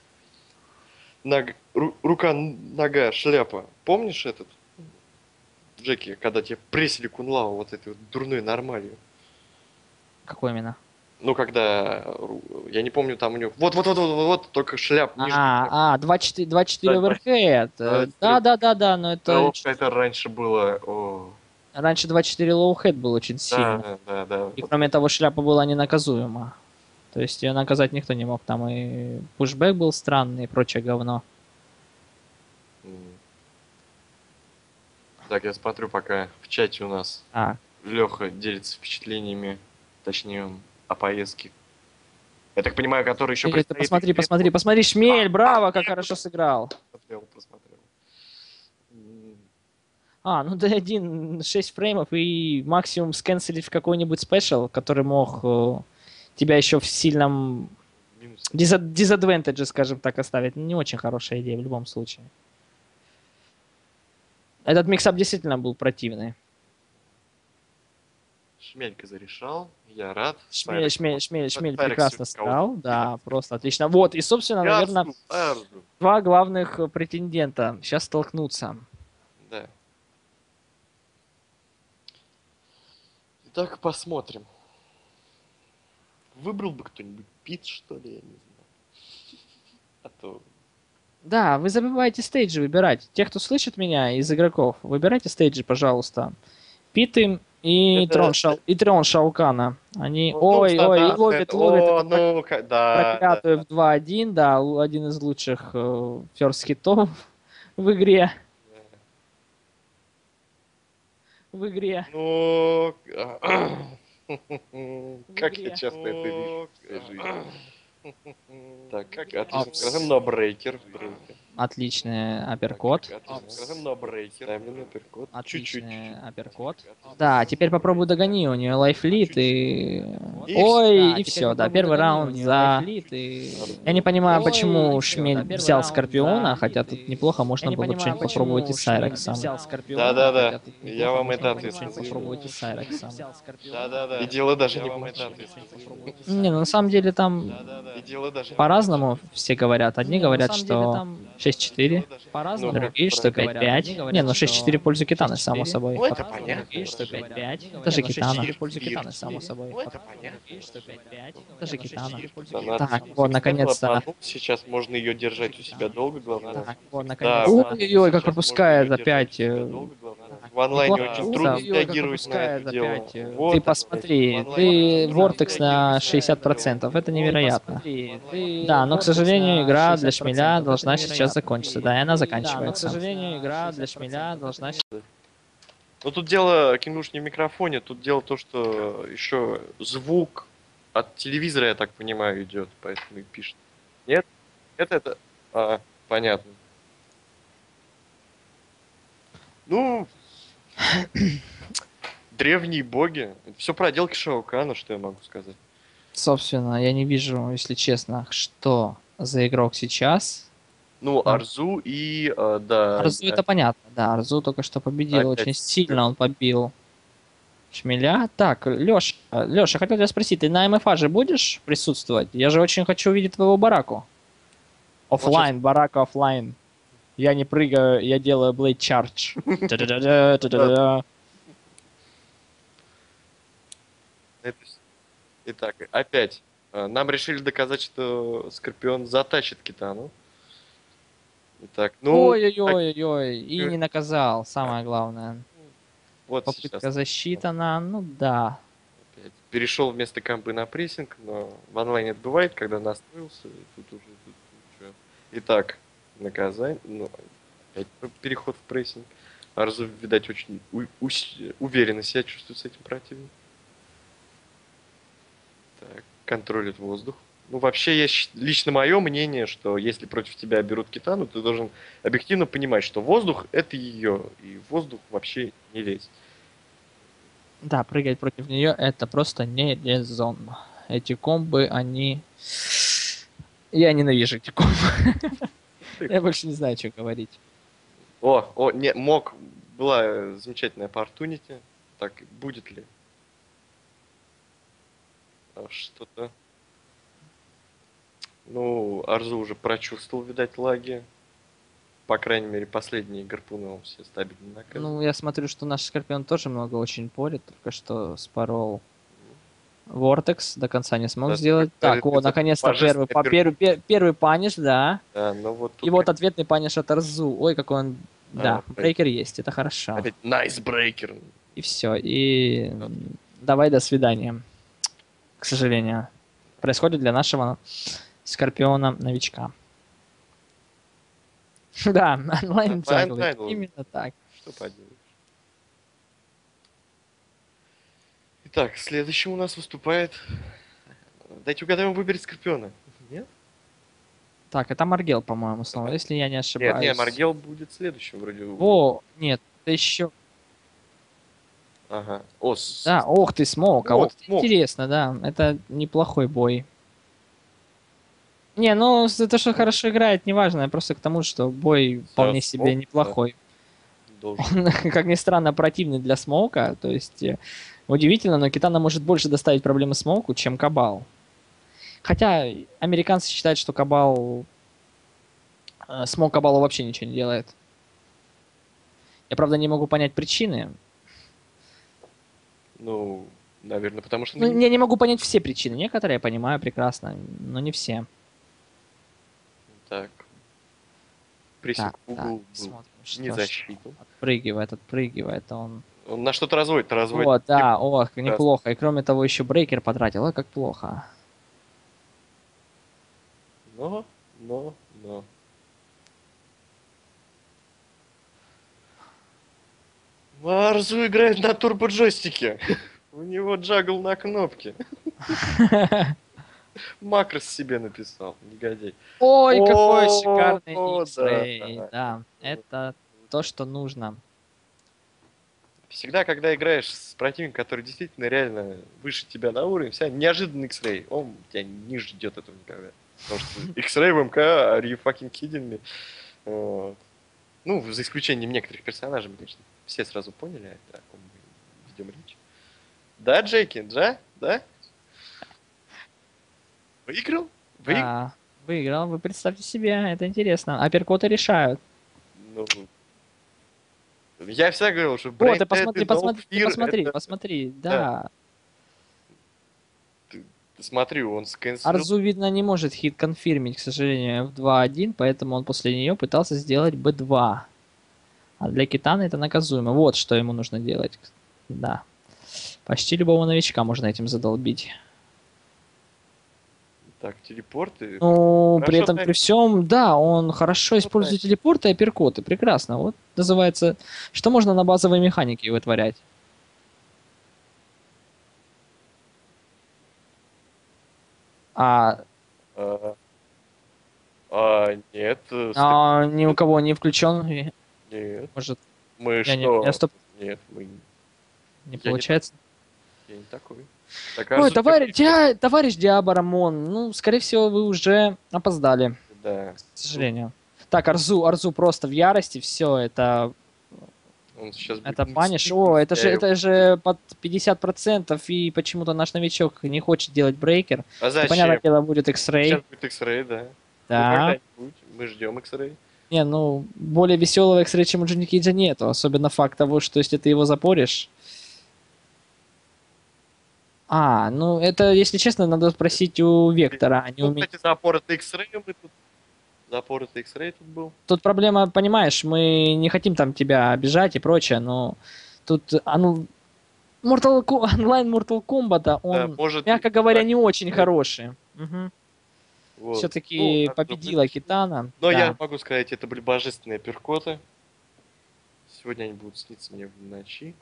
Рука, нога, шляпа. Помнишь этот? Джеки, когда тебе прессили Кунлау вот этой вот дурной нормалью. Какой именно? Ну, когда... Я не помню, там у него... Вот, только шляп. 2-4 оверхед. Да, но это... Это раньше было... О. Раньше 2-4 лоу-хед был очень сильно. Да. И кроме того, шляпа была ненаказуема. То есть ее наказать никто не мог. Там и пушбэк был странный и прочее говно. Так, я смотрю, пока в чате у нас А, Леха делится впечатлениями, точнее, о поездке. Я так понимаю, который еще посмотри, Шмель, браво, как хорошо сыграл. Просмотрел. Ну D1 6 фреймов и максимум скэнселить в какой-нибудь спешл, который мог тебя еще в сильном дизадвентедже, скажем так, оставить. Не очень хорошая идея в любом случае. Этот миксап действительно был противный. Шмелька зарешал, я рад. Шмель прекрасно сыграл, да, просто отлично. Вот, и, собственно, наверное, два главных претендента сейчас столкнутся. Да. Итак, посмотрим. Выбрал бы кто-нибудь Пит, что ли, я не знаю. А то... Да, вы забываете стейджи выбирать. Те, кто слышит меня из игроков, выбирайте стейджи, пожалуйста. Питы и Трон Шаукана. Они... Ой, ловит проклятую в 2-1, да, один из лучших ферст-хитов в игре. Ну, как я часто это вижу в своей жизни. Так, отлично. Скажем, но брейкер. Отличный апперкот. Скажем, но брейкер. Ставим на апперкот. Отличный апперкот. Да, теперь попробую догони. У нее лайфлит и... и все, да, первый раунд за... Я не понимаю, почему Шмель взял Скорпиона, хотя тут неплохо, можно было что-нибудь попробовать и с Сайрексом. Да. Я вам это ответствую. Попробовать и с Сайрексом. Да. И дело даже не в Не, ну на самом деле там по-разному все говорят. Одни говорят, что 6-4, другие, что 5-5. Не, ну 6-4 в пользу Китаны, само собой. Ну, это понятно. Что 5-5. Даже Китана. В пользу Китаны, само собой. Это понятно. Даже Китана. Так, вот, наконец-то. Сейчас можно ее держать у себя долго, главное. Так, вот, наконец-то. Ой-ой-ой, как пропускает опять. В онлайне очень трудно реагировать на это дело. Ты посмотри, ты Vortex на 60%, это невероятно. Да, но, к сожалению, игра для Шмеля должна сейчас закончиться. Да, и она заканчивается. Но, к сожалению, игра для Шмеля должна... Ну тут дело, Кинуш, не в микрофоне, тут дело то, что еще звук от телевизора, я так понимаю, идет, поэтому и пишет. Нет? Это... понятно. Ну... Древние боги. Все проделки Шаукана, что я могу сказать. Собственно, я не вижу, если честно, что за игрок сейчас. Ну, Ну, Арзу и, да, Арзу это понятно, да, Арзу только что победил, опять очень сильно он побил Шмеля. Так, Леша, хотел тебя спросить, ты на МФА же будешь присутствовать? Я же очень хочу увидеть твоего бараку. он щас- Оффлайн, барака оффлайн. Я не прыгаю, я делаю Blade Charge. Та-да-да-да, та-да-да-да. это Итак, опять. Нам решили доказать, что Скорпион затащит Китану. Итак, ну, так, Ой-ой-ой-ой-ой, и не наказал, самое главное. вот сейчас Попытка засчитана, ну да. опять. Перешел вместо кампы на прессинг, но в онлайне это бывает, когда настроился, и тут уже ничего. Итак, наказание, ну, опять переход в прессинг. Арзу, видать, очень уверенно себя чувствует с этим противником. Так, контролит воздух. Ну, вообще, лично мое мнение, что если против тебя берут Китану, ты должен объективно понимать, что воздух это ее, и в воздух вообще не лезть. Да, прыгать против нее это просто не резон. Эти комбы, они... Я ненавижу эти комбы. Я больше не знаю, что говорить. Не, была замечательная opportunity. Так, будет ли что-то? Ну, Арзу уже прочувствовал, видать, лаги. По крайней мере, последние гарпуны он все стабильно наказывает. Ну, я смотрю, что наш Скорпион тоже много очень порит, только что спорол Вортекс, до конца не смог Да, сделать. Так, вот, наконец-то первый паниш, да. Да, ну вот И тут вот ответный паниш от Арзу. Ой, какой он... Да, опять. брейкер есть, это хорошо. Опять найсбрейкер. И все, и давай до свидания. К сожалению. Происходит для нашего Скорпиона-новичка. Да, онлайн джанглы. Онлайн-джангл. Именно так. Что поделаешь? Итак, следующим у нас выступает... Дайте угадаем, выберет Скорпиона. Нет? Так, это Маргел, по-моему, снова, если я не ошибаюсь. Нет, Маргел будет следующим вроде. О, нет, это еще... Ага. Да, ох ты, Смоук, а вот это Смоук. интересно, да, это неплохой бой. Не, ну, это что хорошо играет, неважно, просто к тому, что бой вполне себе Смоук, неплохой. Должен. Он, как ни странно, противный для Смоука, то есть удивительно, но Китана может больше доставить проблемы Смоуку, чем Кабал. Хотя американцы считают, что Кабал... Смоук Кабалу вообще ничего не делает. Я, правда, не могу понять причины. Ну, наверное, потому что... Ну, я не могу понять все причины. Некоторые я понимаю прекрасно, но не все. Так. Прессинг Так, угол был смотрим, не что защиту. отпрыгивает он. Он на что-то разводит, О, да, ох, неплохо. И кроме того, еще брейкер потратил. Ой, как плохо. Но. Марзу играет на турбо-джойстике. У него джагл на кнопке. Макрос себе написал, негодяй. Ой, какой О, шикарный да, X-Ray. да. Да, это то, что нужно. Всегда, когда играешь с противником, который действительно реально выше тебя на уровень, вся неожиданный X-Ray, он тебя не ждет этого никогда. Потому что X-Ray в МК, are you fucking kidding me? Вот. Ну, за исключением некоторых персонажей, мы, конечно, все сразу поняли, о ком мы ведем речь. Да, Джеки, да? Выиграл? Да, выиграл. Вы представьте себе, это интересно. Апперкоты решают. Ну, я всегда говорил, что О, ты Brain Dead и No Fear посмотри, да. да. Ты смотри, он скэнсил. Арзу, видно, не может хит конфирмить, к сожалению, в 2-1, поэтому он после нее пытался сделать B2. А для Китана это наказуемо. Вот что ему нужно делать. Да. Почти любого новичка можно этим задолбить. Так, телепорты. Ну, Хорошо при этом, знает. при всем, да, он хорошо использует телепорты и апперкоты. Прекрасно. Вот называется, что можно на базовой механике вытворять. Нет. Ни у кого не включен. Нет. Может, Мы я что? стоп. Нет, мы... Не получается. Я не такой. Так, Ой, Арзу товарищ Диабарамон, ну, скорее всего, вы уже опоздали, Да. к сожалению. Так, Арзу просто в ярости, все, Он сейчас это баниш. О, это же под 50%, и почему-то наш новичок не хочет делать брейкер. А То, понятное зачем? дело, будет Сейчас X-Ray. будет X-Ray, да. Ну, Да. когда-нибудь. Мы ждем X-Ray. Не, ну, более веселого X-Ray, чем у Джонни Кейджа, нету. Особенно факт того, что если ты его запоришь... ну, это, если честно, надо спросить у Вектора, а не у Ну, меня. кстати, запор это X-Ray мы тут. Запор это X-Ray тут был. Тут проблема, понимаешь, мы не хотим там тебя обижать и прочее, но тут, онлайн Mortal Kombat, он, может, мягко говоря, так, не очень хороший. Угу. вот. Все-таки Ну, победила Китана. Но да. я могу сказать, это были божественные перкоты. Сегодня они будут сниться мне в ночи.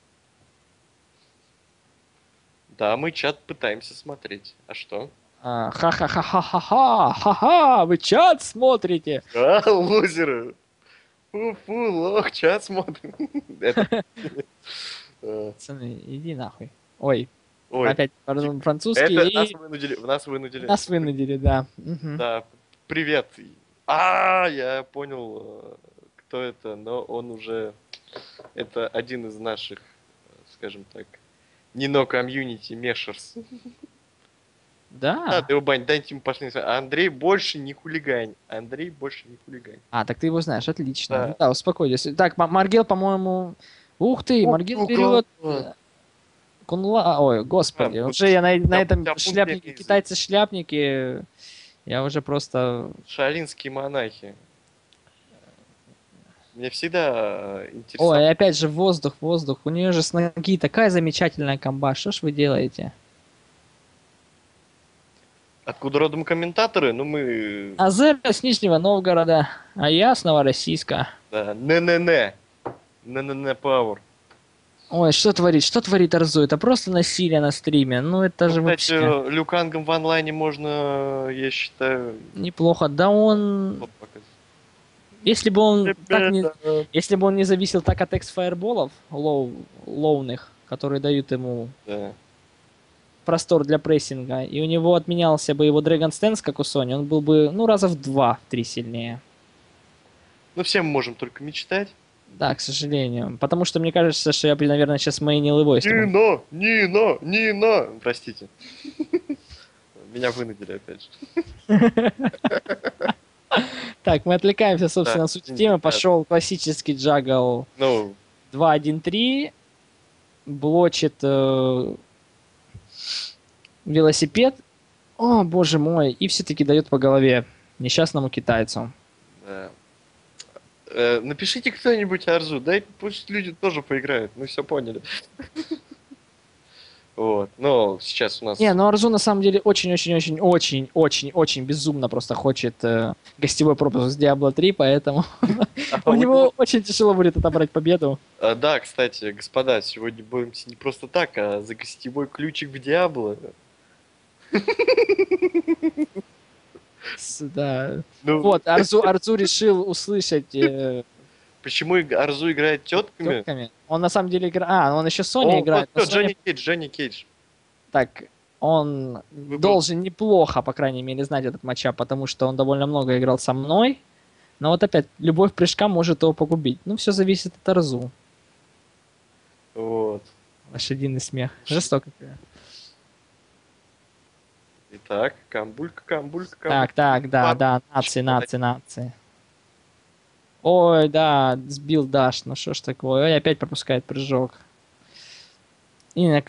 Да, мы чат пытаемся смотреть. А что? Ха-ха-ха-ха-ха-ха, вы чат смотрите. А, лузеры. Фу-фу, лох, чат смотрим. Это... Пацаны, иди нахуй. Ой, Ой, опять французский. это И нас вынудили. нас вынудили, да. Мгм. Да, привет. Я понял, кто это, но он уже... Это один из наших, скажем так, Нино комьюнити Мешерс. Да. Ты его бань, дайте ему пошли. Андрей больше не хулигань. Андрей больше не хулигань. Так ты его знаешь, отлично. Да. Да, успокойтесь. Так, Маргел, по-моему... Ух ты, Маргел берет... Ой, господи, уже я на этом шляпнике, китайцы-шляпники, я уже просто... Шаолинские монахи. Мне всегда интересно. Ой, опять же воздух. У нее же с ноги такая замечательная комба. Что ж вы делаете? Откуда родом комментаторы? Ну мы... Азер с Нижнего Новгорода, а я с Новороссийска. Да, не-не-не. Не-не-не Пауэр. Ой, что творит Арзу? Это просто насилие на стриме. Ну это же Кстати, вообще Люкангом в онлайне можно, я считаю... неплохо. Да он... Если бы он если бы он не зависел так от экс-фаерболов лоуных, которые дают ему простор для прессинга, и у него отменялся бы его Dragon Stance, как у Sony, он был бы, раза в 2-3 сильнее. Ну, все мы можем только мечтать. Да, к сожалению. Потому что мне кажется, что я, наверное, сейчас мейнил его. Нина! Простите. Меня вынудили опять же. Так, мы отвлекаемся, собственно, от сути темы. Пошел классический джагл 2-1-3. Блочит велосипед. О, боже мой. И все-таки дает по голове несчастному китайцу. Да. Напишите кто-нибудь Арзу. Дай пусть люди тоже поиграют. Мы все поняли. Вот. Но сейчас у нас... Арзу на самом деле очень-очень-очень-очень-очень безумно просто хочет гостевой пропуск с Diablo 3, поэтому у него очень тяжело будет отобрать победу. Да, кстати, господа, сегодня боремся не просто так, а за гостевой ключик в Diablo. Да. Вот, Арзу решил услышать... Почему Арзу играет тетками? Он на самом деле играет... он еще Sony играет. Джонни Кейдж. Так, он должен неплохо, по крайней мере, знать этот матчап, потому что он довольно много играл со мной. Но вот опять, любовь прыжка может его погубить. Ну, все зависит от Арзу. Вот. Лошадиный смех. Жестоко. Итак, камбулька. Так, да, нации. Ой, да, сбил Даш, ну что ж такое. Ой, опять пропускает прыжок. И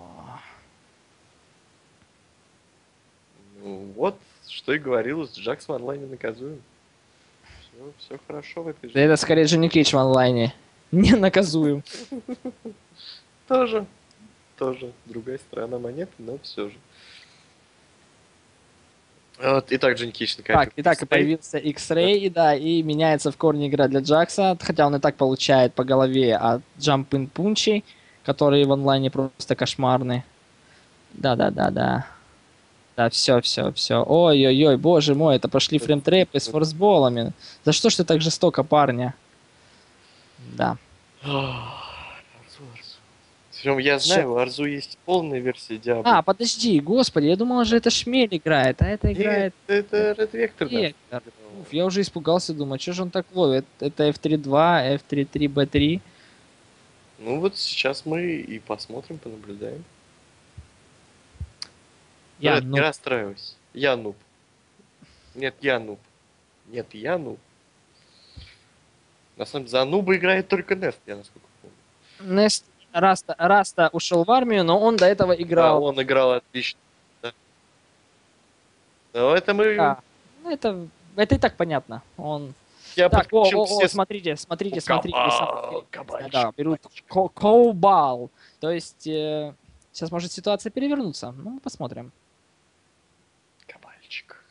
Ну, вот, что и говорилось, Джакс в онлайне наказуем. Все хорошо в этой жизни. Да это скорее Джонни Кейдж в онлайне. Не наказуем. Тоже другая сторона монеты, но все же. Вот, итак, Джонни Кейдж наконец. Итак, и появился X-Ray, да, и меняется в корне игра для Джакса, хотя он и так получает по голове от Jump In Punchy, которые в онлайне просто кошмарны. Да. Да, все. Ой-ой-ой, боже мой, это пошли фреймтрепы с форсболами. За что ж ты так жестоко, парня? Да. Причем я знаю, у Арзу есть полная версия Диабло. А, подожди, господи, я думал, же это Шмель играет, а это играет Это Red Vector, да. Вектор. Уф, я уже испугался, думаю, что же он так ловит? Это F3.2, F3.3, B3. Ну вот сейчас мы и посмотрим, понаблюдаем. Я, Red, не расстраивайся. Я нуб. Нет, я нуб. Нет, я нуб. На самом деле, за нуба играет только Нест, я насколько помню. Нест Раста ушел в армию, но он до этого Да, играл. он играл отлично. Да. Но это мы... Да. Ну, это и так понятно. Он... Я Так, подключил все... смотрите. Кабал, кабальчик. Да, берут Коубал. То есть сейчас может ситуация перевернуться. Ну, мы посмотрим. Кабальчик.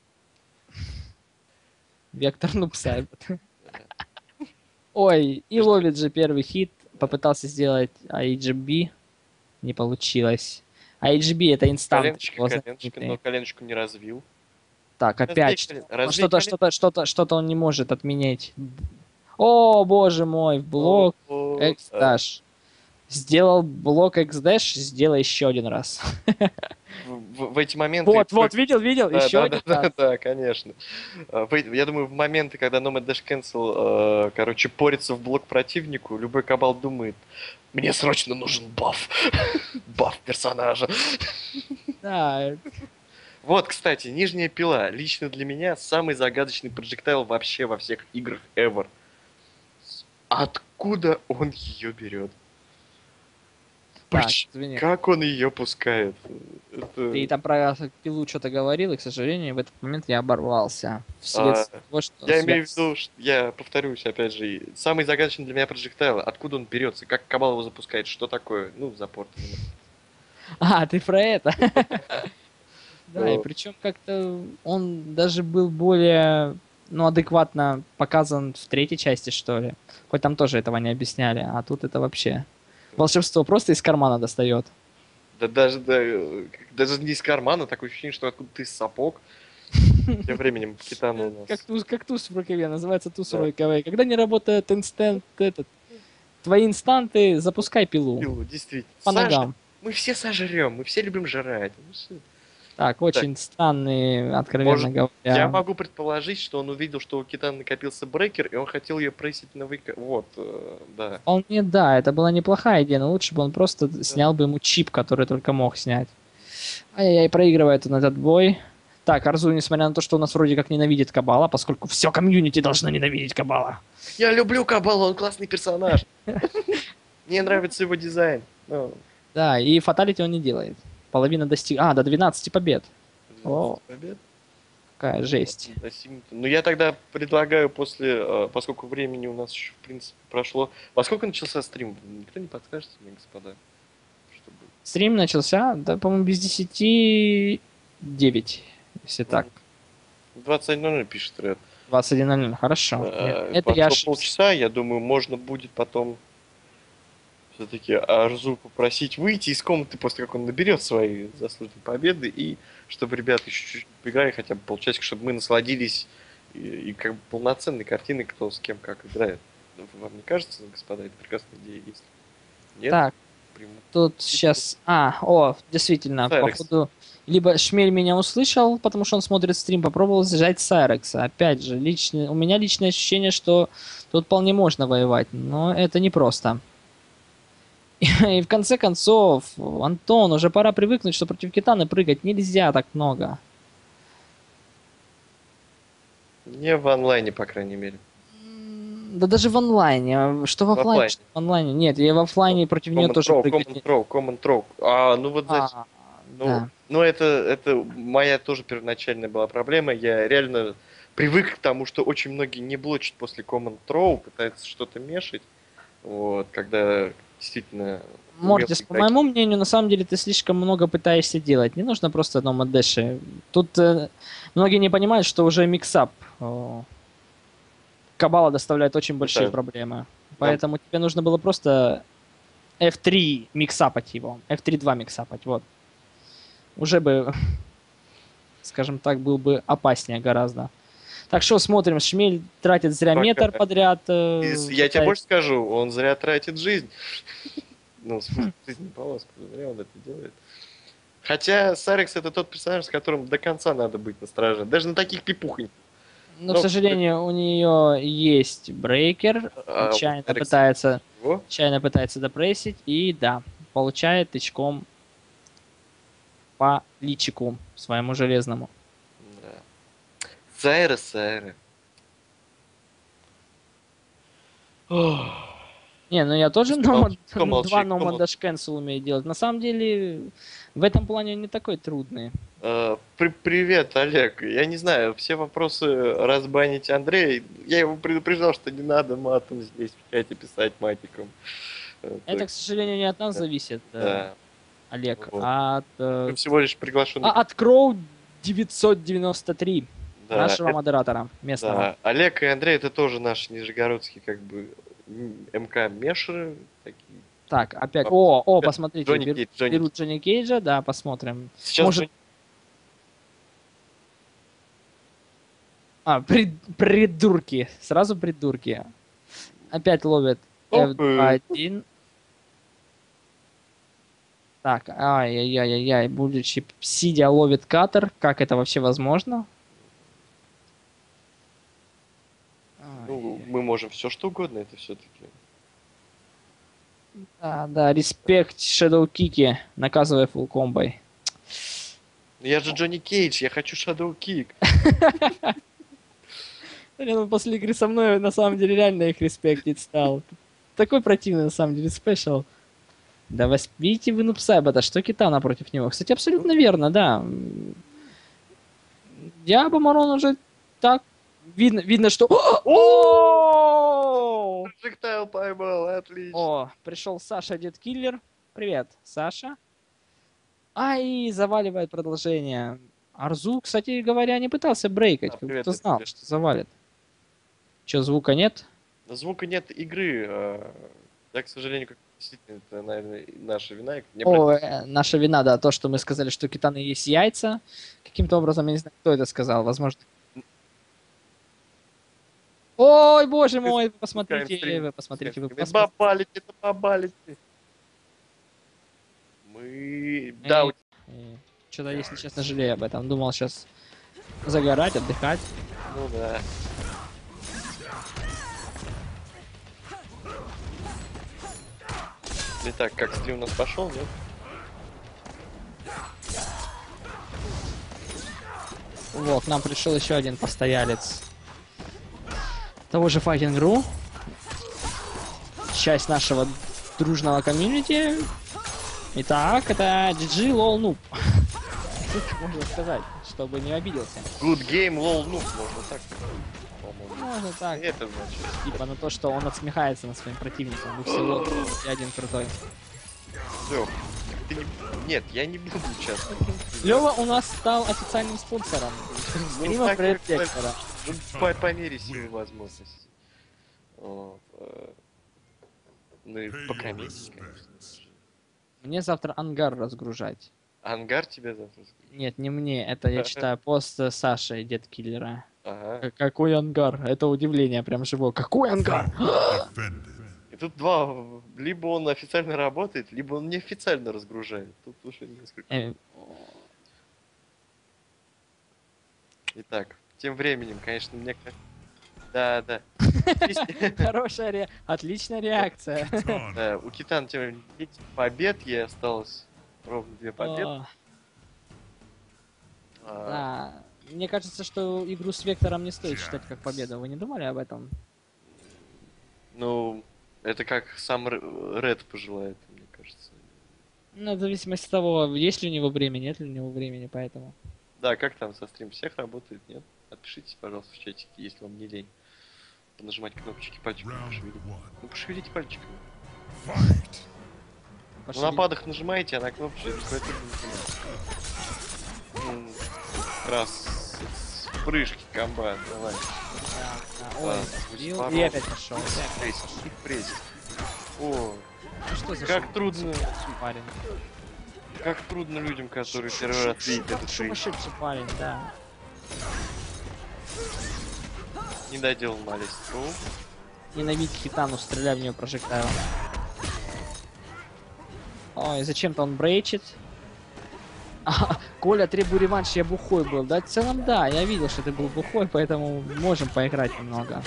Вектор нупса. Ой, и ловит же первый хит. Попытался сделать IGB. Не получилось. IGB это инстант. Коленочка, но коленочку не развил. Так, опять. Развей Что-то он не может отменять. О, боже мой, в блок X-Dash. Сделал блок X-Dash, сделай еще один раз. В эти моменты... Вот, видел, еще один раз. Да, конечно. Я думаю, в моменты, когда Nomad Dash Cancel, короче, порится в блок противнику, любой кабал думает, мне срочно нужен баф. Баф персонажа. Да. Вот, кстати, нижняя пила. Лично для меня самый загадочный проджектайл вообще во всех играх ever. Откуда он ее берет? Так, извини. Как он ее пускает? Ты там про пилу что-то говорил, и, к сожалению, в этот момент я оборвался. Вследствие того, что я имею в виду, что я повторюсь, опять же, самый загадочный для меня проджектайл, откуда он берется, как Кабал его запускает, что такое, ну, запорт. А, ты про это? Да, и причем как-то он даже был более, ну, адекватно показан в третьей части, что ли. Хоть там тоже этого не объясняли, а тут это вообще... Волшебство просто из кармана достает. Да даже не из кармана, такое ощущение, что откуда-то из сапог. Тем временем Китана у нас. Как туз в рукаве, называется туз в рукаве. Когда не работает инстант, твои инстанты, запускай пилу. Пилу, действительно. По ногам. Мы все сожрем, мы все любим жрать. Так, очень странный, откровенно говоря. Я могу предположить, что он увидел, что у Китана накопился брекер, и он хотел ее прессить на ВК. Вот, да. Вполне, да, это была неплохая идея, но лучше бы он просто снял бы ему чип, который только мог снять. Ай-яй-яй, проигрывает он этот бой. Так, Арзу, несмотря на то, что у нас вроде как ненавидит Кабала, поскольку все комьюнити должно ненавидеть Кабала. Я люблю Кабала, он классный персонаж. Мне нравится его дизайн. Да, и фаталити он не делает. Половина достигла... до 12 побед. 12 побед? Какая жесть. Ну, я тогда предлагаю поскольку времени у нас еще, в принципе, прошло... Во сколько начался стрим? Никто не подскажет мне, господа? Стрим начался, да, по-моему, без 10 9, если так. 21:00 пишет Ред. 21:00, хорошо. Это я полчаса, я думаю, можно будет потом все-таки Арзу попросить выйти из комнаты после как он наберет свои заслуженные победы, и чтобы ребята еще чуть-чуть поиграли, хотя бы полчасика, чтобы мы насладились и как бы полноценной картиной, кто с кем как играет. Вам не кажется, господа, это прекрасная идея есть? Нет? Так, тут сейчас... действительно, походу... Либо Шмель меня услышал, потому что он смотрит стрим, попробовал сжать Сайрекса. Опять же, у меня личное ощущение, что тут вполне можно воевать, но это непросто. И в конце концов, Антон, уже пора привыкнуть, что против Китаны прыгать нельзя так много. Не в онлайне, по крайней мере. Да даже в онлайне. Что в офлайне, что в онлайне. Нет, я в офлайне против нее тоже прыгать. Command Throw. Ну вот здесь... Да. Ну, это моя тоже первоначальная была проблема. Я реально привык к тому, что очень многие не блочат после Command Throw, пытаются что-то мешать. Вот, когда действительно... Мортис, по моему мнению, на самом деле ты слишком много пытаешься делать. Не нужно просто одном отдэше. Тут многие не понимают, что уже миксап Кабала доставляет очень большие проблемы. Поэтому тебе нужно было просто F3 миксапать его. F3-2 миксапать, вот. Уже бы, скажем так, был бы опаснее гораздо. Так что смотрим, Шмель тратит зря метр подряд. Я тебе больше скажу, он зря тратит жизнь. Ну, спустить жизненную полоску, зря он это делает. Хотя Сарикс это тот персонаж, с которым до конца надо быть настороже. Даже на таких пипухоньких. Но, к сожалению, у нее есть брейкер, отчаянно Сарикс пытается, его. отчаянно пытается допрессить, и да, получает тычком по личику своему железному. Да. Сайра. Ох. Не, ну я тоже Кто молчит, два кто Nomad Dash Cancel умею делать. На самом деле, в этом плане он не такой трудный. Привет, Олег. Я не знаю, все вопросы разбанить Андрея. Я его предупреждал, что не надо матом здесь в чате писать матиком. Это, к сожалению, не от нас да. зависит, Да. Олег, Вот. а от, Ты всего лишь приглашенный. от Crow 993, Да, нашего модератора местного. Да. Олег и Андрей это тоже наши нижегородские как бы МК Мешеры. Такие. Так, опять. Посмотрите, Джонни Кейдж, берут Джонни Кейджа, да, посмотрим. Сейчас Может... Придурки. Сразу придурки. Опять ловят F1. Так, ай-яй-яй-яй, будучи сидя ловит катер. Как это вообще возможно? Ну, мы можем все что угодно, это все-таки. Да, респект Shadow Кики, наказывая фулл комбой. Я же Джонни Кейдж, я хочу Shadow Kick. После игры со мной на самом деле реально их респектить стал. Такой противный на самом деле спешл. Да видите вы Нупсайба, что Китана против него. Кстати, абсолютно верно, да. Я Бомарон уже так... Видно, что... Projectile поймал, отлично. О, пришел Саша Дедкиллер. Привет, Саша. Ай, заваливает продолжение. Арзу, кстати говоря, не пытался брейкать. Как будто знал, что завалит. Че, звука нет? Звука нет игры. Я, к сожалению, как действительно, это, наверное, наша вина. Наша вина, да, то, что мы сказали, что у Китаны есть яйца. Каким-то образом, я не знаю, кто это сказал, возможно. Ой, боже мой, вы посмотрите. Побалите. Мы... Да, что-то, если честно, жалею об этом. Думал сейчас загорать, отдыхать. Ну да. Итак, как стрим у нас пошел, нет? Вот, к нам пришел еще один постоялец того же Fighting.ru. Часть нашего дружного комьюнити. Итак, это GG LOL Noob. Можно сказать, чтобы не обиделся. Good game, LOL Noob, можно так. Можно так. Это значит. Типа на то, что он отсмехается над своим противником. Вы все лох, я один крутой. Лёх, ты не... Нет, я не буду участвовать. Лёва у нас стал официальным спонсором. Стрима Предтектора. По мере силы возможностей. Вот. Ну и по комедии, конечно. Мне завтра ангар разгружать. Ангар тебе завтра? Нет, не мне. Это я читаю пост Саши, Дедкиллера. Ага. Какой ангар? Это удивление прям живое. Какой ангар? И тут два. Либо он официально работает, либо он неофициально разгружает. Тут уже несколько. Итак, тем временем, конечно, мне как... Да. Хорошая отличная реакция. Да, у Китана тем временем 10 побед, ей осталось ровно 2 победы. Да. Мне кажется, что игру с Вектором не стоит считать как победу. Вы не думали об этом? Ну, это как сам Ред пожелает, мне кажется. Ну, в зависимости от того, есть ли у него время, нет ли у него времени, поэтому. Да, как там со стрим всех работает, нет? Отпишитесь, пожалуйста, в чатике, если вам не лень. Нажимать кнопочки пальчиками пошевелить. Ну, пошевелите пальчиками. Ну, на падах нажимаете, а на кнопочки раз прыжки комбат, давай. Ой, и опять пошел. Пресс. О, что за как трудно, парень. Как трудно людям, которые первый раз видят этот шейк. Сумасшедший парень, да. Не доделал малец. Ненавидь Хитану, стреляй в нее прожектайлом. Ой, зачем-то он брейчит. Коля, требую реванш, я бухой был. Да, в целом, да, я видел, что ты был бухой, поэтому можем поиграть немного.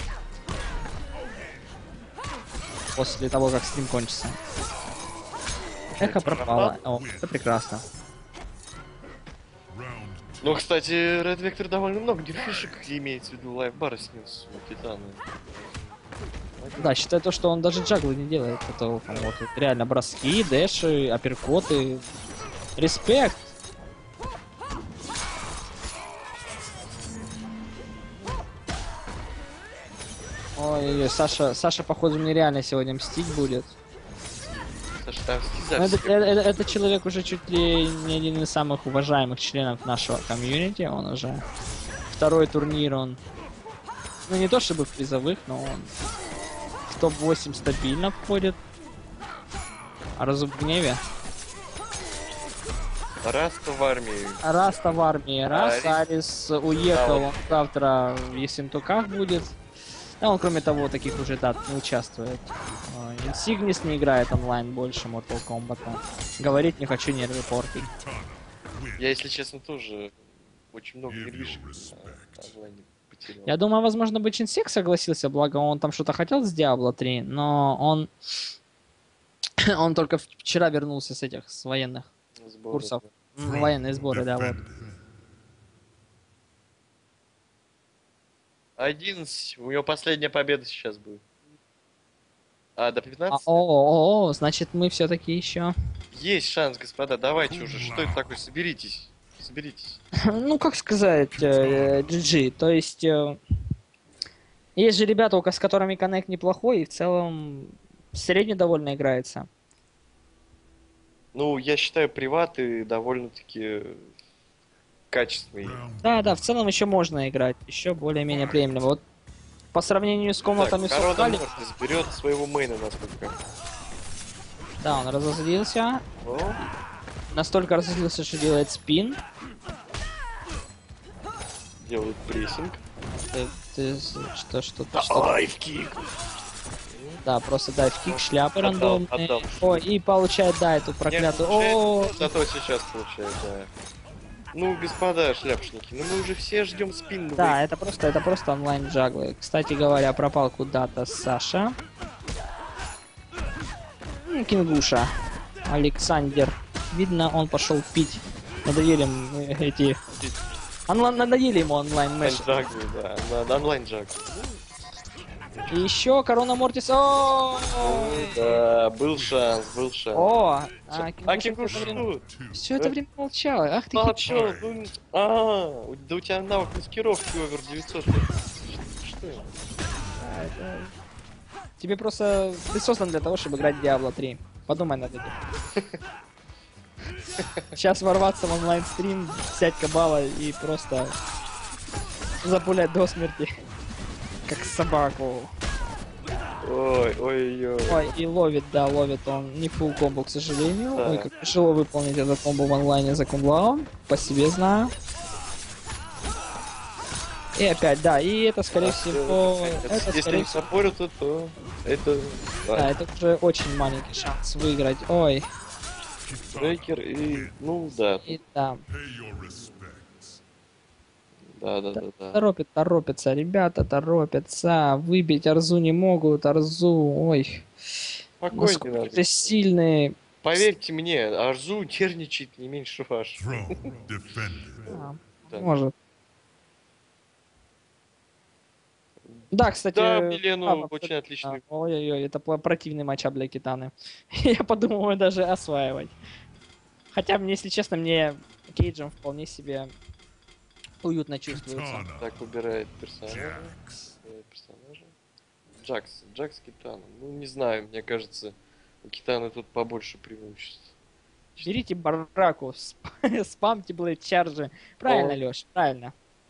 После того, как стрим кончится. Эхо пропало. О, это прекрасно. Ну, кстати, Red Vector довольно много дефишек, имеется в виду лайфбара снес у Титана. Да, считай то, что он даже джаглы не делает. Это вот, реально броски, дэши, апперкоты. Респект! Ой, Саша, походу, мне реально сегодня мстить будет. Саша, там Это человек уже чуть ли не один из самых уважаемых членов нашего комьюнити. Он уже второй турнир, он... Ну, не то чтобы в призовых, но он в топ-8 стабильно входит. А Разум в гневе? Раста в армии. Раста в армии. Раз, Арис уехал, он завтра в Ессентуках будет. Да, он, кроме того, таких уже дат не участвует. Инсигнис не играет онлайн больше Mortal Kombat. Говорить не хочу, нервы портить. Я, если честно, тоже очень много нервишек онлайне потерял. Я думаю, возможно, бы Чинсек согласился, благо он там что-то хотел с Diablo 3, но он только вчера вернулся с этих, с военных курсов. Военные сборы, да, вот. 11. У него последняя победа сейчас будет. А, до 15? Значит, мы все-таки еще. Есть шанс, господа, давайте уже. Что это такое? Соберитесь. Соберитесь. Ну, как сказать, GG. То есть, есть же ребята, с которыми коннект неплохой, и в целом средне довольно играется. Ну, я считаю, приваты довольно-таки качественные. Да, в целом еще можно играть. Еще более-менее приемлемо. Вот по сравнению с комнатами Корона Мортис берет своего мейна, насколько. Да, он разозлился. Настолько разозлился, что делает спин. Делает прессинг. Что? Лайфкик. Да, просто дайв-кик, шляпы рандомные. О, и получает, да, эту проклятую. О, зато сейчас получает, да. Ну, господа шляпшники, ну мы уже все ждем спин. Да, это просто онлайн джаглы. Кстати говоря, пропал куда-то Саша. Кингуша. Александр. Видно, он пошел пить. Надоели эти... Надоели ему онлайн-мэш. Джаглы, да, онлайн джаглы. И еще Корона Мортис. Да, был шанс. О, Кингуш все это время молчал. Ах ты молчал. Да у тебя навык маскировки овер 900. Что? Тебе просто ты создан для того, чтобы играть в Diablo 3. Подумай над этим. Сейчас ворваться в онлайн-стрим, взять кабала и просто запулять до смерти. Как собаку. Ой, и ловит он не фулл комбо, к сожалению. Да. Ой, как тяжело выполнить этот комбо в онлайне за комблаом. По себе знаю. И опять, да, и это скорее всего... Если не саппорят, то это... Да, это уже очень маленький шанс выиграть. Ой. Брейкер и... Ну, да. И да. Да. Торопятся, ребята, торопятся. Выбить Арзу не могут, Арзу, ой. Спокойно. Это сильные. Поверьте мне, Арзу нервничает не меньше ваш. Может. Да, кстати... Да, Милену очень отличный. Ой-ой-ой, это противный матчап для Китаны. Я подумаю даже осваивать. Хотя, если честно, мне Кейджем вполне себе уютно чувствуется. Так, выбирает персонажа. Джакс Китана. Ну, не знаю, мне кажется, у Китаны тут побольше преимуществ. Берите бараку, спамьте блэд чарджи. Правильно, Лёш, правильно.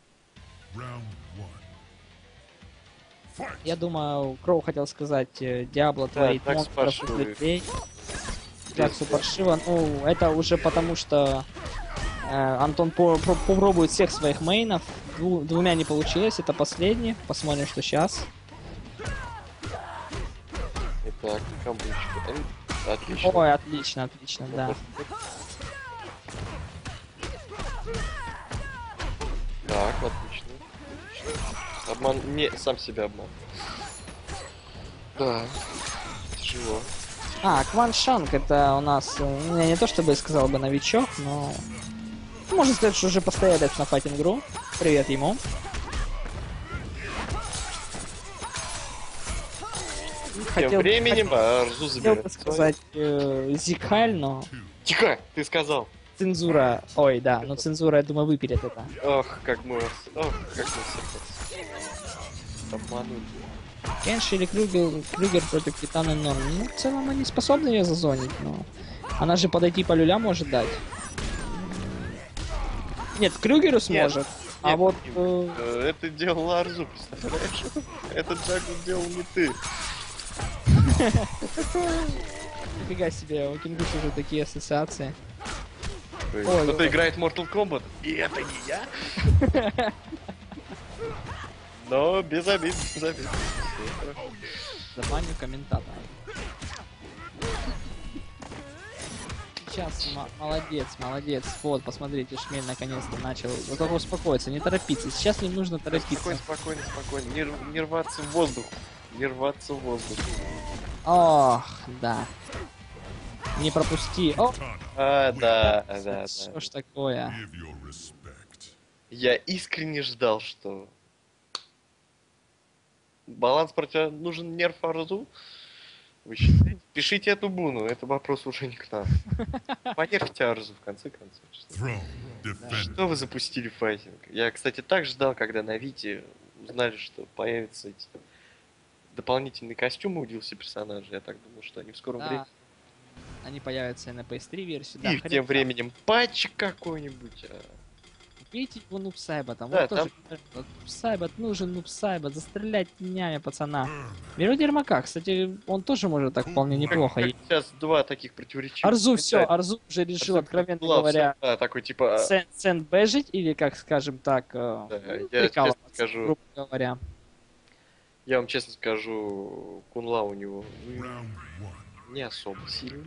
Я думаю, Кроу хотел сказать, Диабло творит монстров из людей. Джаксу паршиво. Ну, это уже потому, что Антон попробует всех своих мейнов. Двумя не получилось, это последний. Посмотрим, что сейчас. Итак, камбучка. Отлично. Ой, отлично, отлично, да. Так, отлично. Обман... Не, сам себя обман. Да. Тяжело. А, Кван Шанг это у нас, я не то чтобы сказал бы новичок, но... Можно сказать, что уже постоялец на файтинг-игру. Привет ему. Тем временем Арзу хотел забирает. бы сказать Зикаль, но Тихо, ты сказал. цензура... Ой, да, но цензура, я думаю, выпилит это. Ох, как мы вас... Ох, как мы всех вас обманули. Кенши или Крюгер против Титана Норм. Ну, в целом они способны ее зазонить, но... Она же подойти по люлям может дать. Нет, Крюгеру сможет. А Нет, вот... это делал Арзу, представляешь? Этот джагл делал не ты. Нифига себе, у Кингуша уже такие ассоциации. Кто-то играет Mortal Kombat, и это не я. Но без обид, без обид. Забаню комментатора. Сейчас, молодец, молодец. Вот, посмотрите, Шмель наконец-то начал. Вот только успокоиться, не торопиться. Сейчас не нужно торопиться. Спокойно, спокойно, спокойно. Не рваться в воздух. Не рваться в воздух. Ох, да. Не пропусти. О, Да. что ж такое? Я искренне ждал, что... Баланс против... Нужен нерв Арзу? Вы считаете? Пишите эту буну, это вопрос уже не к нам. Понервьте Арзу, в конце концов. Что вы запустили файтинг? Я, кстати, так ждал, когда на Вите узнали, что появятся эти дополнительные костюмы у DLC персонажей. Я так думал, что они в скором времени... Они появятся и на PS3 версии. И тем временем патчик какой-нибудь. Видите его Нубсайбата? Да, Вот тоже Нубсайбат нужен, Нубсайбат, застрелять няня пацана. Беру Ермака, кстати, он тоже может так вполне неплохо. Как сейчас два таких противоречивых. Арзу все, Арзу уже решил, откровенно говоря, Да, такой типа... сэндбэжить, или, как скажем так, я прикалываться, честно скажу, грубо говоря. я вам честно скажу, Кунла у него не особо сильный.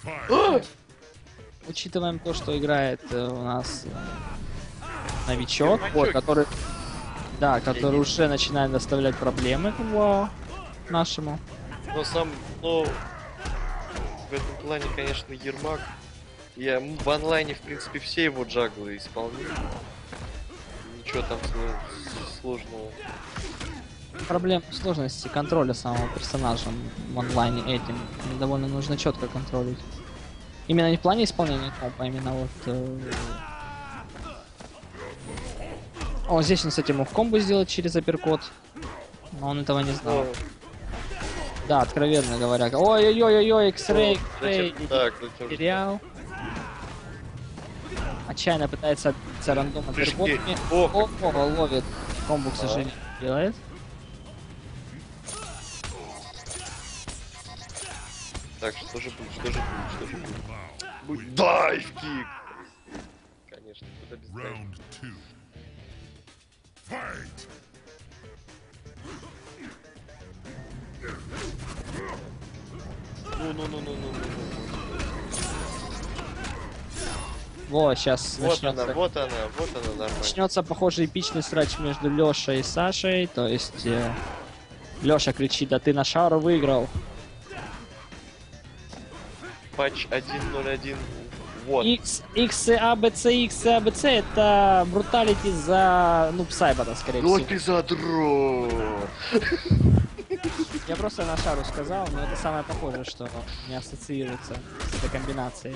Учитываем то, что играет у нас новичок, Ермачок. вот, который, да, который уже начинает доставлять проблемы нашему. Но в этом плане, конечно, Ермак. Я в онлайне, в принципе, все его джаглы исполнил. Ничего там сложного. Проблема сложности контроля самого персонажа в онлайне этим. Довольно нужно четко контролить. Именно не в плане исполнения компа, а именно вот... О, здесь он, кстати, мог комбо сделать через апперкот. Но он этого не знал. Да, откровенно говоря. Ой-ой-ой-ой, X-Ray, терял. Отчаянно пытается отбиться рандом апперкотами. О, ловит. Комбо, к сожалению, делает. Так, что же будет, что же будет? Будет дайв-кик! Конечно, куда без дайв. Ну. Во, сейчас Вот она, нормально. начнется, похоже, эпичный срач между Лешей и Сашей. То есть Леша кричит: да ты на шару выиграл. Патч 1.0.1. Вот. X, A, B, C, X, A, B, C это бруталити за Нубсайбата, скорее всего. Ну ты задрот! Я просто на шару сказал, но это самое похожее, что не ассоциируется с этой комбинацией.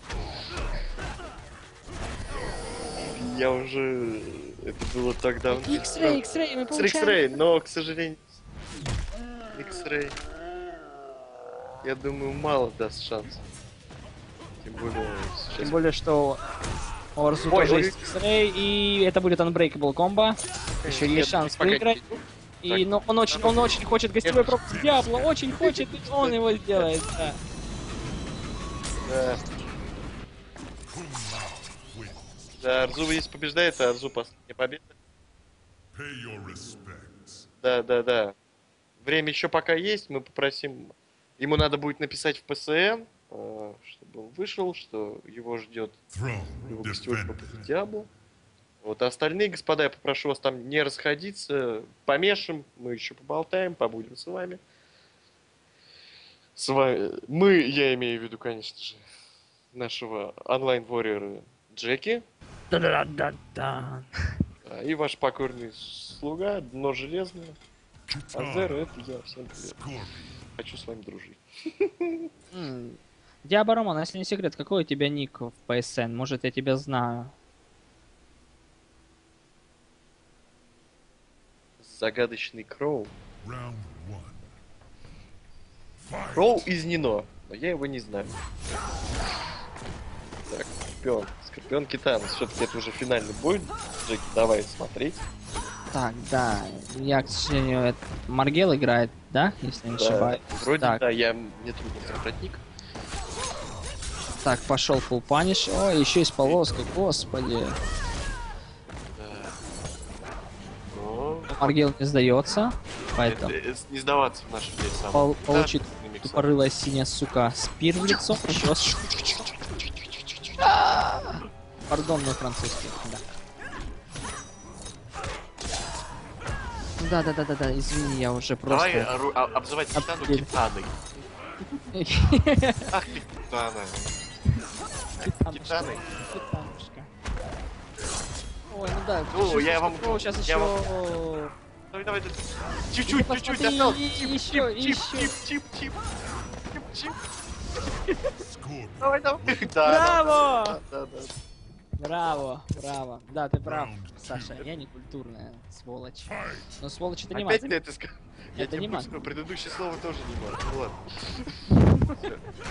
Я уже... Это было так давно. X-Ray, мы получаем... X-Ray, но, к сожалению... X-Ray... Я думаю, мало даст шанс. Тем более сейчас... Тем более, что у Арзу тоже есть X-Ray, и это будет Unbreakable комбо. Еще есть шанс выиграть. И, но он очень хочет гостевой пропуск Диабло, очень хочет, и он его сделает, да. Да. Да, Арзу здесь побеждает, а Арзу последняя победа. Да. Время еще пока есть, мы попросим Ему надо будет написать в ПСН, чтобы он вышел, что его ждет его гостевой по Диабло. Вот, а остальные, господа, я попрошу вас там не расходиться, помешим, мы еще поболтаем, побудем с вами. Мы, я имею в виду, конечно же, нашего онлайн-ворьера Джеки. Да-да-да-да. И ваш покорный слуга, дно железное. Азер, это я, всем привет. Хочу с вами дружить. Диаба Роман, если не секрет, какой у тебя ник в PSN? Может, я тебя знаю. Загадочный Кроу. Кроу из Нино, но я его не знаю. Так, Скорпион. Скорпион Китана. Все-таки это уже финальный бой. Джеки, давай смотреть. Так, да. Я, к сожалению, Маргел играет, да? Если не ошибаюсь. Вроде так. да, мне трудно собрать ник. Так, пошел full punish. Ой, еще и с полоской, господи. Да. Но... Маргел не сдается, поэтому не сдаваться в нашем деле самое. получит тупорылая синяя сука спир в лицо. Еще Пардон, мой французский. Да. Да, извини, я уже просто... Давай обзывать Китану Китаной. Ах ты Китана. Китаной. Китанушка. Ой, ну да. Ну, я вам... Сейчас я вам- еще... Давай. Чуть-чуть посмотри, осталось. еще. Чип. Давай. Браво! Да. Браво. Да, ты прав, Саша, я не культурная сволочь. Но сволочь это не Опять мат. ты это сказал? Я Это тебе не мат. быстро, предыдущее слово тоже не мат. Ну ладно.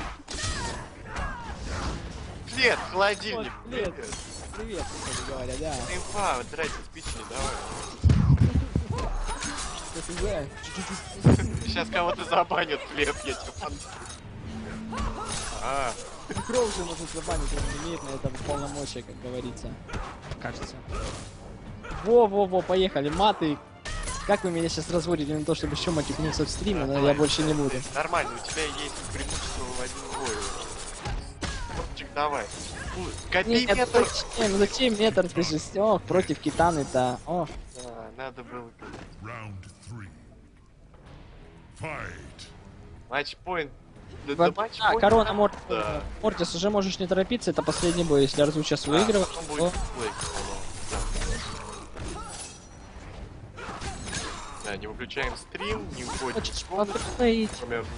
Плед, холодильник. Вот, Привет, кстати говоря, да. Инфа, драть спички, давай. Что ты за? Сейчас кого-то забанят, плед, я тебе Кроу же может забанить, он не имеет на это полномочия, как говорится. Кажется. Во, поехали, маты. Как вы меня сейчас разводите на то, чтобы еще матюкнуться в стриме, но я больше не буду. Нормально, у тебя есть преимущество в один бой. Мальчик, давай. Копи Нет, метр. зачем метр ты же? Ох, против Китаны-то. Ох. Да, надо было. Матчпоинт. Корона Да. Мортис, уже можешь не торопиться, это последний бой. Если Арзу сейчас выигрывает, потом то... будет плей. Да, не выключаем стрим, не уходим Хочешь в комнату, стоит. кроме оружия.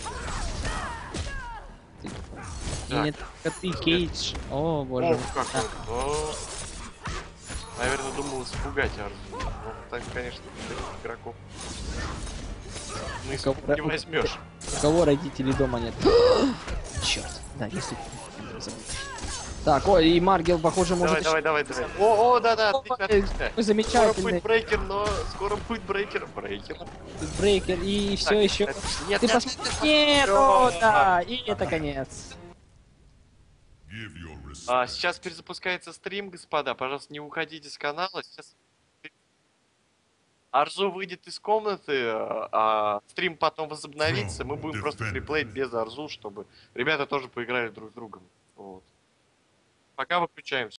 Нет, ты Кейдж. О, боже мой. Как он. Наверное, думал испугать Арзу. Ну, так, конечно, таких игроков. Ну, испуг не возьмешь. У кого родителей дома нет? Черт. Да, если... Так, ой, и Маргел, похоже, может... Давай. О, да, Вы Скоро замечательный. будет брейкер, но скоро будет брейкер. Брейкер, и все еще... Нет, Ты посмотри... Нет, о, да, и это конец. Сейчас перезапускается стрим, господа. Пожалуйста, не уходите с канала. Сейчас Арзу выйдет из комнаты, а стрим потом возобновится. Мы будем просто фриплеить без Арзу, чтобы ребята тоже поиграли друг с другом. Вот. Пока выключаем.